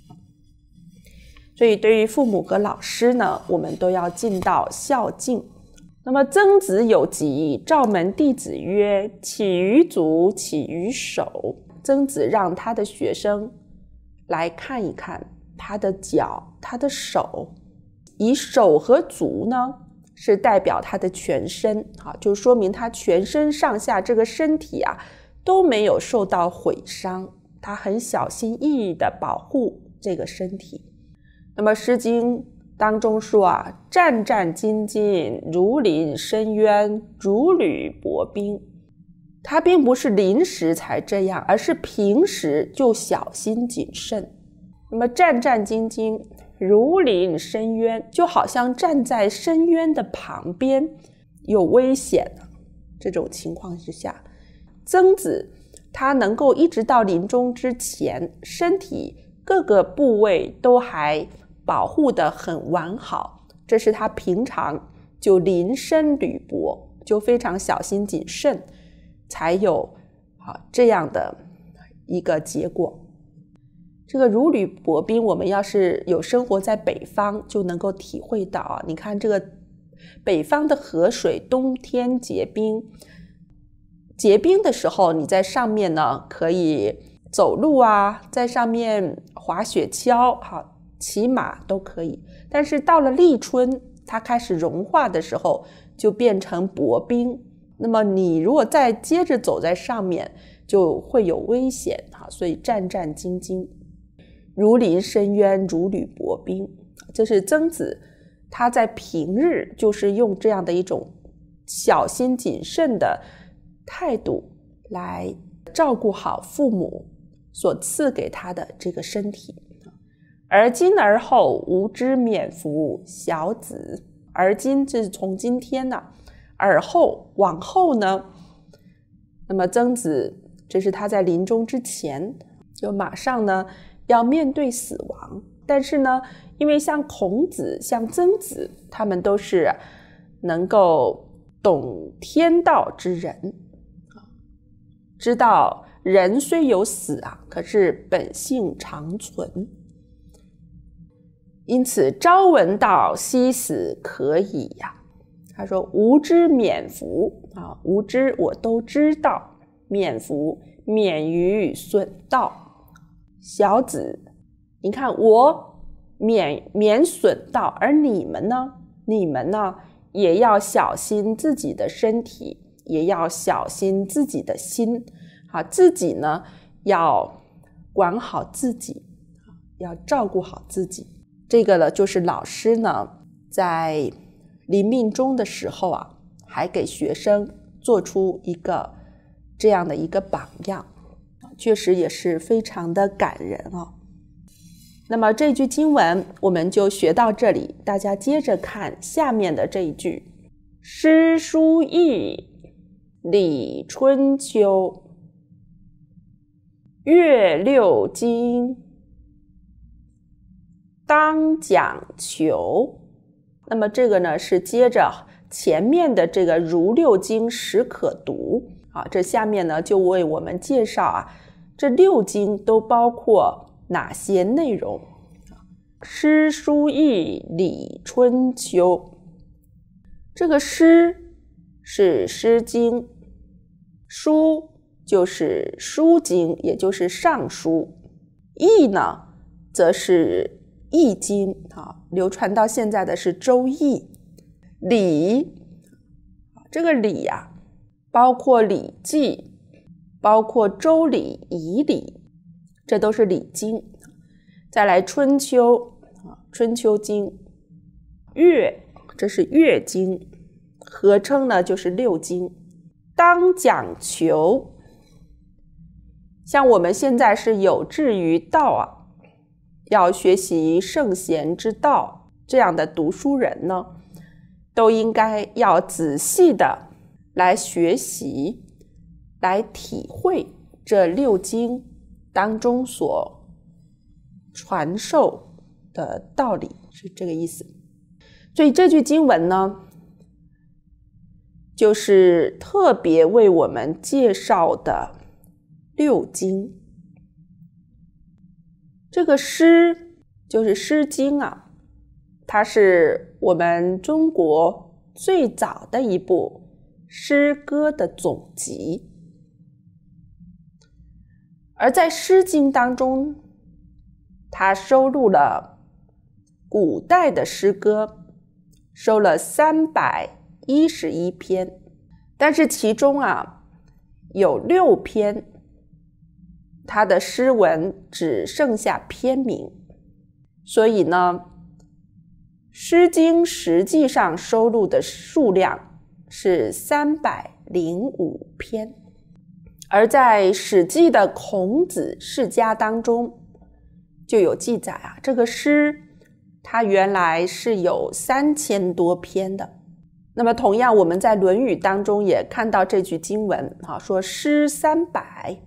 所以对于父母和老师呢，我们都要尽到孝敬。那么曾子有疾，召门弟子曰：起于足，起于手。曾子让他的学生来看一看他的脚，他的手。以手和足呢是代表他的全身啊，就说明他全身上下这个身体啊都没有受到毁伤，他很小心翼翼地保护这个身体。那么《诗经》当中说啊，战战兢兢，如临深渊，如履薄冰。他并不是临时才这样，而是平时就小心谨慎。那么战战兢兢，如临深渊，就好像站在深渊的旁边，有危险这种情况之下，曾子他能够一直到临终之前，身体各个部位都还保护得很完好，这是他平常就临深履薄，就非常小心谨慎，才有这样的一个结果。这个如履薄冰，我们要是有生活在北方就能够体会到啊。你看这个北方的河水冬天结冰，结冰的时候你在上面呢可以走路啊，在上面滑雪橇，好，骑马都可以。但是到了立春，它开始融化的时候就变成薄冰，那么你如果再接着走在上面就会有危险，所以战战兢兢，如临深渊，如履薄冰。这是曾子他在平日就是用这样的一种小心谨慎的态度来照顾好父母所赐给他的这个身体。而今而后，吾之免服小子。而今这是从今天呢、啊，而后往后呢，那么曾子这是他在临终之前就马上呢要面对死亡，但是呢因为像孔子像曾子他们都是能够懂天道之人，知道人虽有死啊，可是本性长存，因此朝闻道，夕死可矣呀、啊。他说吾之免服啊，吾之我都知道，免服免于损道。小子，你看我免免损道，而你们呢？你们呢也要小心自己的身体，也要小心自己的心啊，自己呢要管好自己，要照顾好自己。这个呢就是老师呢在临命终的时候啊，还给学生做出一个这样的一个榜样，确实也是非常的感人啊。那么这句经文我们就学到这里，大家接着看下面的这一句：诗书易，礼春秋，乐六经，当讲求。那么这个呢是接着前面的这个如六经实可读啊，这下面呢就为我们介绍啊，这六经都包括哪些内容？诗书易礼春秋。这个诗是诗经，书就是书经，也就是上书，易呢则是易经啊，流传到现在的是周易。礼，这个礼呀、啊，包括礼记，包括周礼、仪礼，这都是礼经。再来春秋，春秋经。乐，这是乐经，合称呢就是六经。当讲求，像我们现在是有志于道啊，要学习圣贤之道，这样的读书人呢，都应该要仔细的来学习，来体会这六经当中所传授的道理，是这个意思。所以这句经文呢，就是特别为我们介绍的六经。这个诗就是《诗经》啊，它是我们中国最早的一部诗歌的总集。而在《诗经》当中，它收录了古代的诗歌收了三百一十一篇，但是其中啊有六篇他的诗文只剩下篇名，所以呢，《诗经》实际上收录的数量是三百零五篇，而在《史记》的孔子世家当中就有记载啊，这个诗它原来是有三千多篇的。那么同样我们在《论语》当中也看到这句经文啊，说诗三百，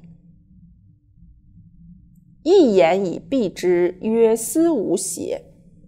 一言以蔽之，曰思无邪。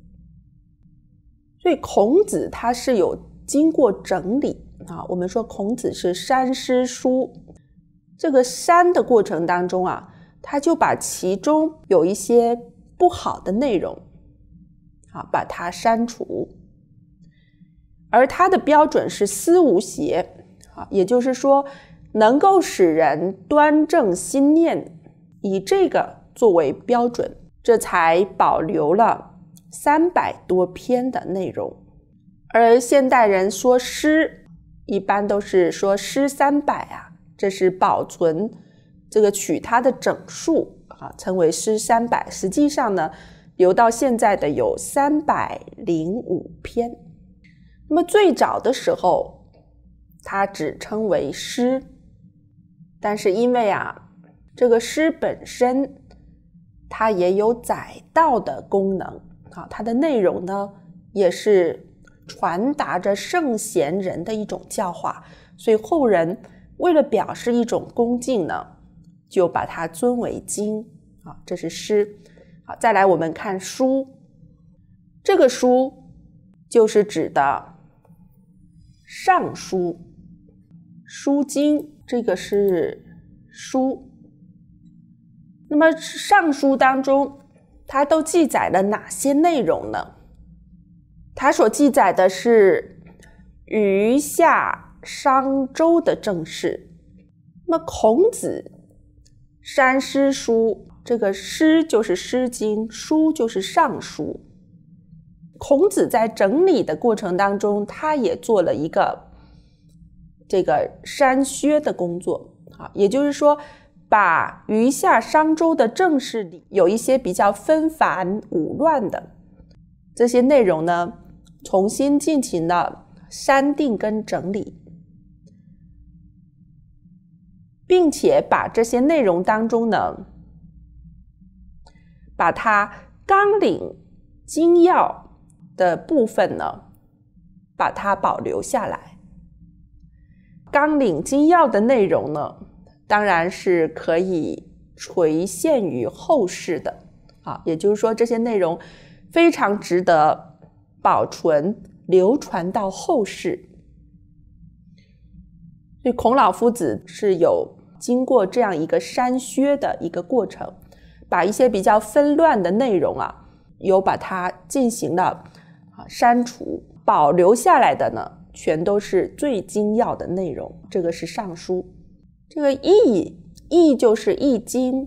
所以孔子他是有经过整理啊，我们说孔子是删诗书，这个删的过程当中啊，他就把其中有一些不好的内容啊，把它删除，而他的标准是思无邪啊，也就是说能够使人端正心念，以这个作为标准，这才保留了三百多篇的内容。而现代人说诗一般都是说诗三百啊，这是保存这个取它的整数啊，称为诗三百。实际上呢，留到现在的有三百零五篇。那么最早的时候它只称为诗，但是因为啊这个诗本身它也有载道的功能啊，它的内容呢也是传达着圣贤人的一种教化，所以后人为了表示一种恭敬呢，就把它尊为经啊，这是诗。好，再来我们看书，这个书就是指的尚书，书经，这个是书。那么尚书当中它都记载了哪些内容呢？它所记载的是虞夏商周的政事。那么孔子删诗书，这个诗就是诗经，书就是尚书。孔子在整理的过程当中，他也做了一个这个删削的工作啊，也就是说把虞夏商周的政事里有一些比较纷繁武乱的这些内容呢，重新进行了删定跟整理，并且把这些内容当中呢，把它纲领精要的部分呢，把它保留下来。纲领精要的内容呢，当然是可以垂献于后世的啊，也就是说这些内容非常值得保存流传到后世。所以孔老夫子是有经过这样一个删削的一个过程，把一些比较纷乱的内容啊，有把它进行了删除，保留下来的呢，全都是最精要的内容，这个是尚书。这个易，易就是易经。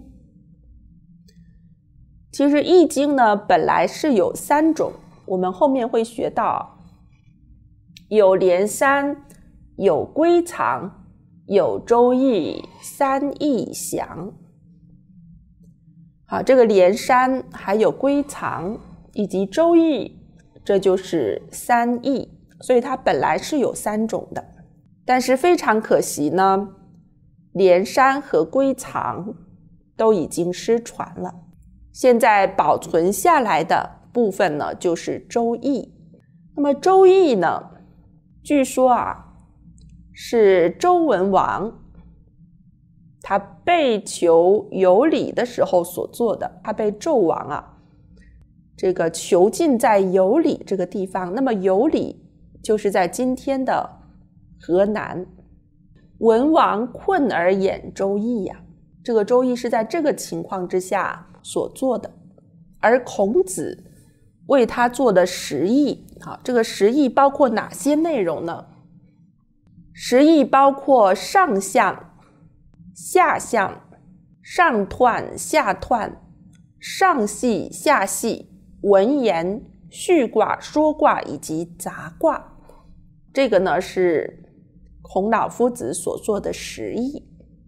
其实易经呢本来是有三种，我们后面会学到，有连山，有归藏，有周易，三易详。好，这个连山还有归藏以及周易，这就是三易，所以它本来是有三种的。但是非常可惜呢，连山和归藏都已经失传了，现在保存下来的部分呢，就是周易。那么周易呢，据说啊，是周文王他被囚有礼的时候所做的。他被纣王啊，这个囚禁在有礼这个地方。那么有礼就是在今天的河南。文王困而演周易呀、啊，这个周易是在这个情况之下所做的。而孔子为他做的十易，好，这个十易包括哪些内容呢？十易包括上象、下象、上彖、下彖、上系、下系、文言、 序卦、说卦以及杂卦。这个呢是孔老夫子所做的释义。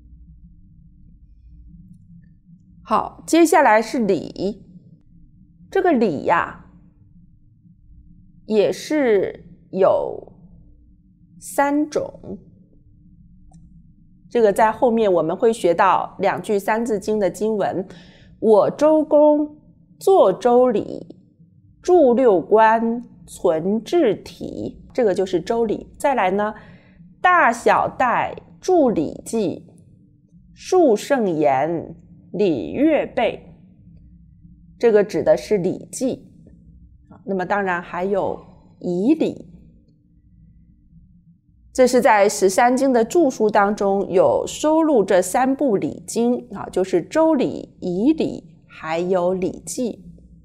好，接下来是礼。这个礼呀，也是有三种。这个在后面我们会学到两句《三字经》的经文：我周公作周礼，著六官，存治体。这个就是周礼。再来呢，大小戴著礼记，述圣言，礼乐备。这个指的是礼记。那么当然还有仪礼，这是在十三经的注疏当中有收录这三部礼经啊，就是周礼、仪礼还有礼记。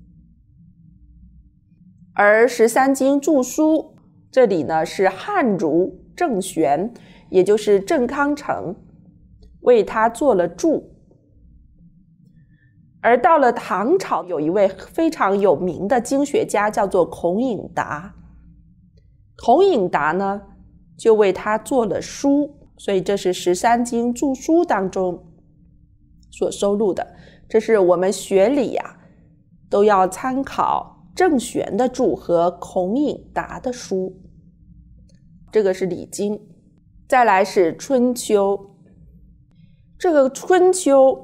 而十三经注疏这里呢是汉儒郑玄，也就是郑康成为他做了注。而到了唐朝，有一位非常有名的经学家叫做孔颖达，孔颖达呢就为他做了书，所以这是十三经注疏当中所收录的。这是我们学理啊都要参考郑玄的注和孔颖达的书。这个是礼经。再来是春秋。这个春秋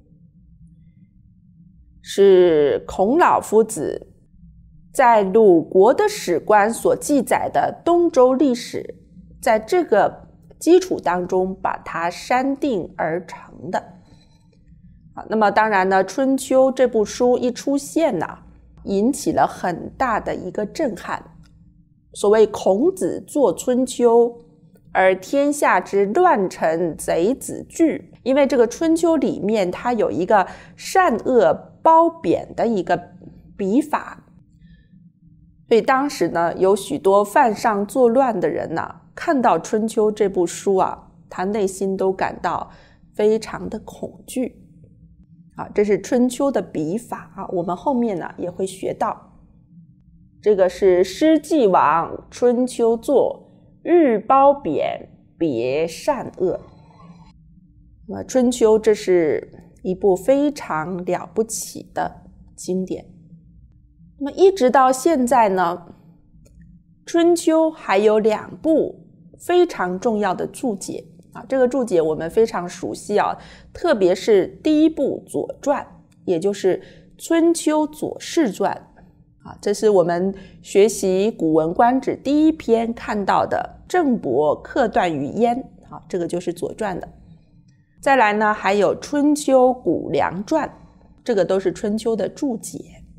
是孔老夫子在鲁国的史官所记载的东周历史，在这个基础当中把它删定而成的。好，那么当然呢，春秋这部书一出现呢，引起了很大的一个震撼。所谓孔子作春秋，而天下之乱臣贼子惧。因为这个春秋里面它有一个善恶褒贬的一个笔法，所以当时呢有许多犯上作乱的人呢，看到春秋这部书啊，他内心都感到非常的恐惧啊。这是春秋的笔法啊，我们后面呢也会学到。这个是诗既往，春秋作，日褒贬，别善恶。那么春秋这是一部非常了不起的经典。那么一直到现在呢，春秋还有两部非常重要的注解啊，这个注解我们非常熟悉啊，特别是第一部左传，也就是春秋左氏传啊，这是我们学习《古文观止》第一篇看到的郑伯克段于鄢啊，这个就是左传的。再来呢，还有春秋谷梁传，这个都是春秋的注解。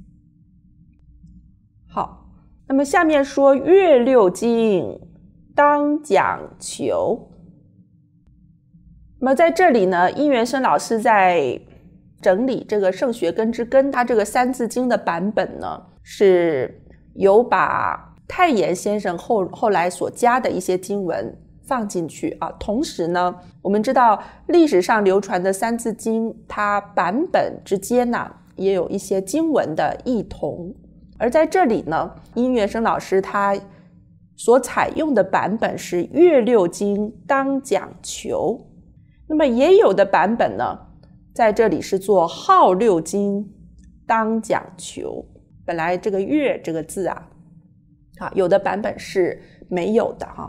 好，那么下面说乐六经当讲求。那么在这里呢，殷元生老师在整理这个圣学根之根，他这个三字经的版本呢，是有把太炎先生后后来所加的一些经文放进去啊。同时呢，我们知道历史上流传的三字经，它版本之间呢也有一些经文的异同。而在这里呢，殷元生老师他所采用的版本是乐六经当讲求。那么也有的版本呢，在这里是做号六经当讲求。本来这个乐这个字啊，啊有的版本是没有的哈。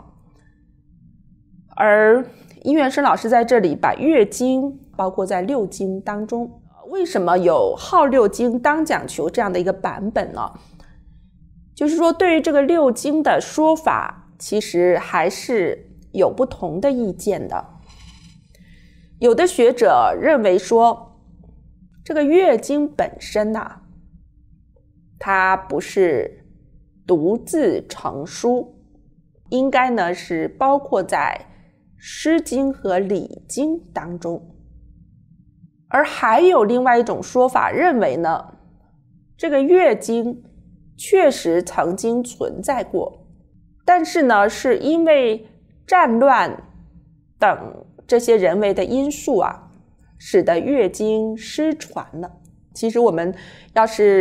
而殷元生老师在这里把乐经包括在六经当中。为什么有号六经当讲求这样的一个版本呢？就是说对于这个六经的说法，其实还是有不同的意见的。有的学者认为说，这个乐经本身啊，它不是独自成书，应该呢是包括在诗经和礼经当中。而还有另外一种说法认为呢，这个乐经确实曾经存在过，但是呢是因为战乱等这些人为的因素啊，使得乐经失传了。其实我们要是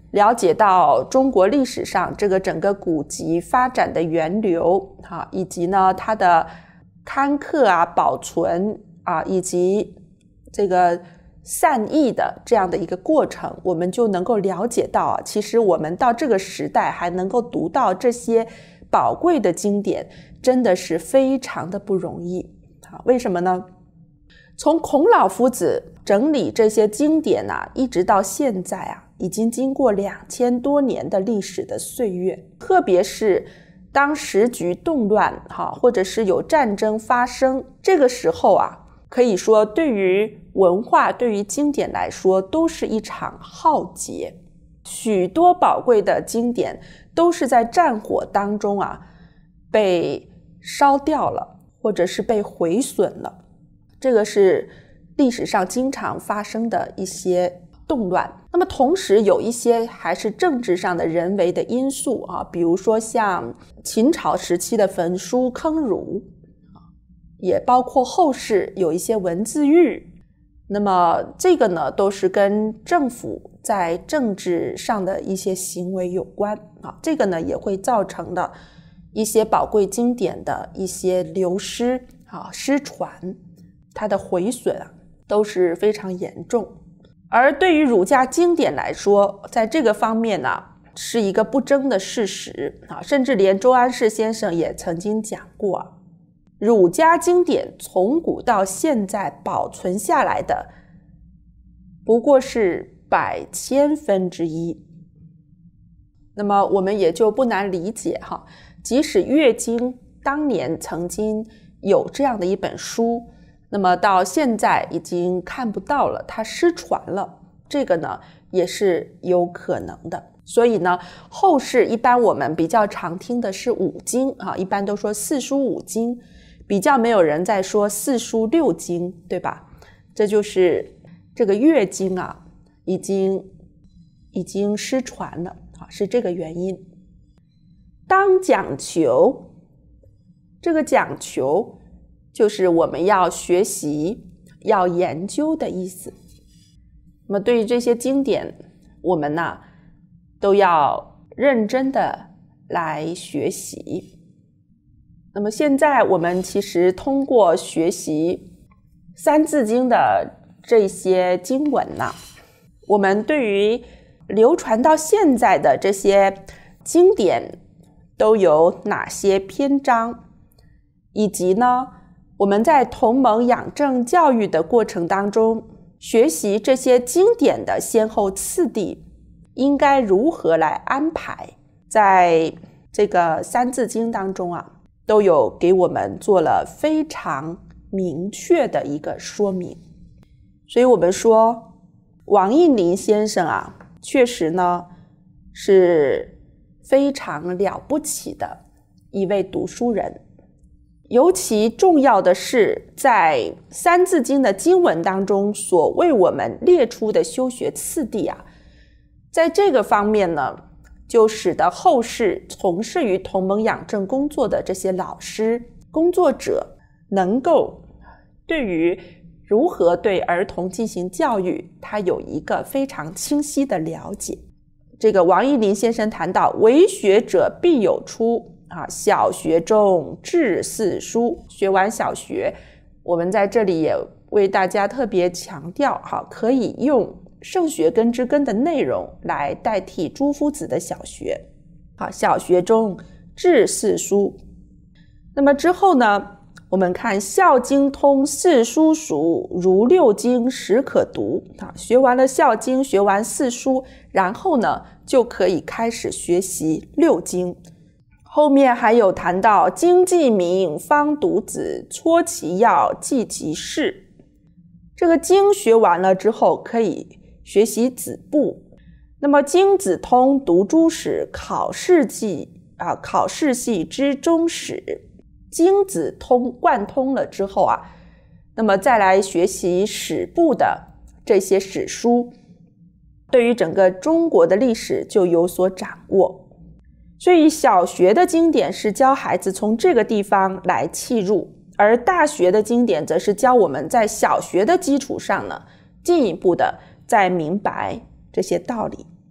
了解到中国历史上这个整个古籍发展的源流啊，以及呢它的刊刻啊、保存啊，以及这个散佚的这样的一个过程，我们就能够了解到啊，其实我们到这个时代还能够读到这些宝贵的经典，真的是非常的不容易啊。为什么呢？从孔老夫子整理这些经典啊，一直到现在啊，已经经过两千多年的历史的岁月，特别是当时局动乱哈，或者是有战争发生，这个时候啊，可以说对于文化、对于经典来说，都是一场浩劫。许多宝贵的经典都是在战火当中啊，被烧掉了，或者是被毁损了。这个是历史上经常发生的一些动乱。那么同时有一些还是政治上的人为的因素啊，比如说像秦朝时期的焚书坑儒，也包括后世有一些文字狱。那么这个呢，都是跟政府在政治上的一些行为有关啊，这个呢也会造成的一些宝贵经典的一些流失啊、失传，它的毁损啊都是非常严重。而对于儒家经典来说，在这个方面呢、啊，是一个不争的事实啊，甚至连周安世先生也曾经讲过啊，儒家经典从古到现在保存下来的不过是百千分之一。那么我们也就不难理解哈，即使乐经当年曾经有这样的一本书，那么到现在已经看不到了，它失传了，这个呢也是有可能的。所以呢，后世一般我们比较常听的是五经啊，一般都说四书五经，比较没有人在说四书六经，对吧？这就是这个乐经啊，已经已经失传了啊，是这个原因。当讲求，这个讲求就是我们要学习、要研究的意思。那么对于这些经典，我们呢都要认真的来学习。那么现在我们其实通过学习三字经的这些经文呢，我们对于流传到现在的这些经典都有哪些篇章，以及呢我们在同盟养正教育的过程当中，学习这些经典的先后次第应该如何来安排，在这个三字经当中啊，都有给我们做了非常明确的一个说明。所以我们说王应麟先生啊，确实呢是非常了不起的一位读书人。尤其重要的是，在三字经的经文当中所为我们列出的修学次第啊，在这个方面呢，就使得后世从事于同盟养正工作的这些老师工作者能够对于如何对儿童进行教育，他有一个非常清晰的了解。这个王应麟先生谈到，为学者必有初啊，小学中至四书。学完小学，我们在这里也为大家特别强调哈，可以用圣学根之根的内容来代替朱夫子的小学。好，小学中至四书。那么之后呢，我们看孝经通，四书熟，如六经始可读。啊，学完了孝经，学完四书，然后呢就可以开始学习六经。后面还有谈到经既明，方读子，撮其要，记其事。这个经学完了之后，可以学习子部。那么经子通，读诸史，考试记啊，考试系知终始。经子通贯通了之后啊，那么再来学习史部的这些史书，对于整个中国的历史就有所掌握。所以小学的经典是教孩子从这个地方来契入，而大学的经典则是教我们在小学的基础上呢，进一步的再明白这些道理。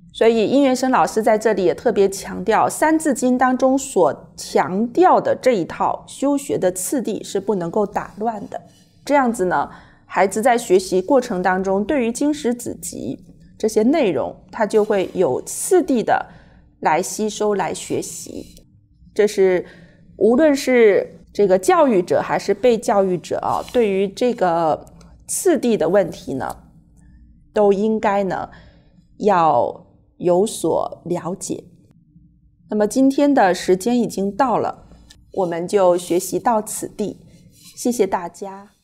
所以殷元生老师在这里也特别强调，《三字经》当中所强调的这一套修学的次第是不能够打乱的。这样子呢，孩子在学习过程当中，对于经史子集这些内容，他就会有次第的来吸收、来学习。这是无论是这个教育者还是被教育者啊，对于这个次第的问题呢，都应该呢要有所了解。那么今天的时间已经到了，我们就学习到此地，谢谢大家。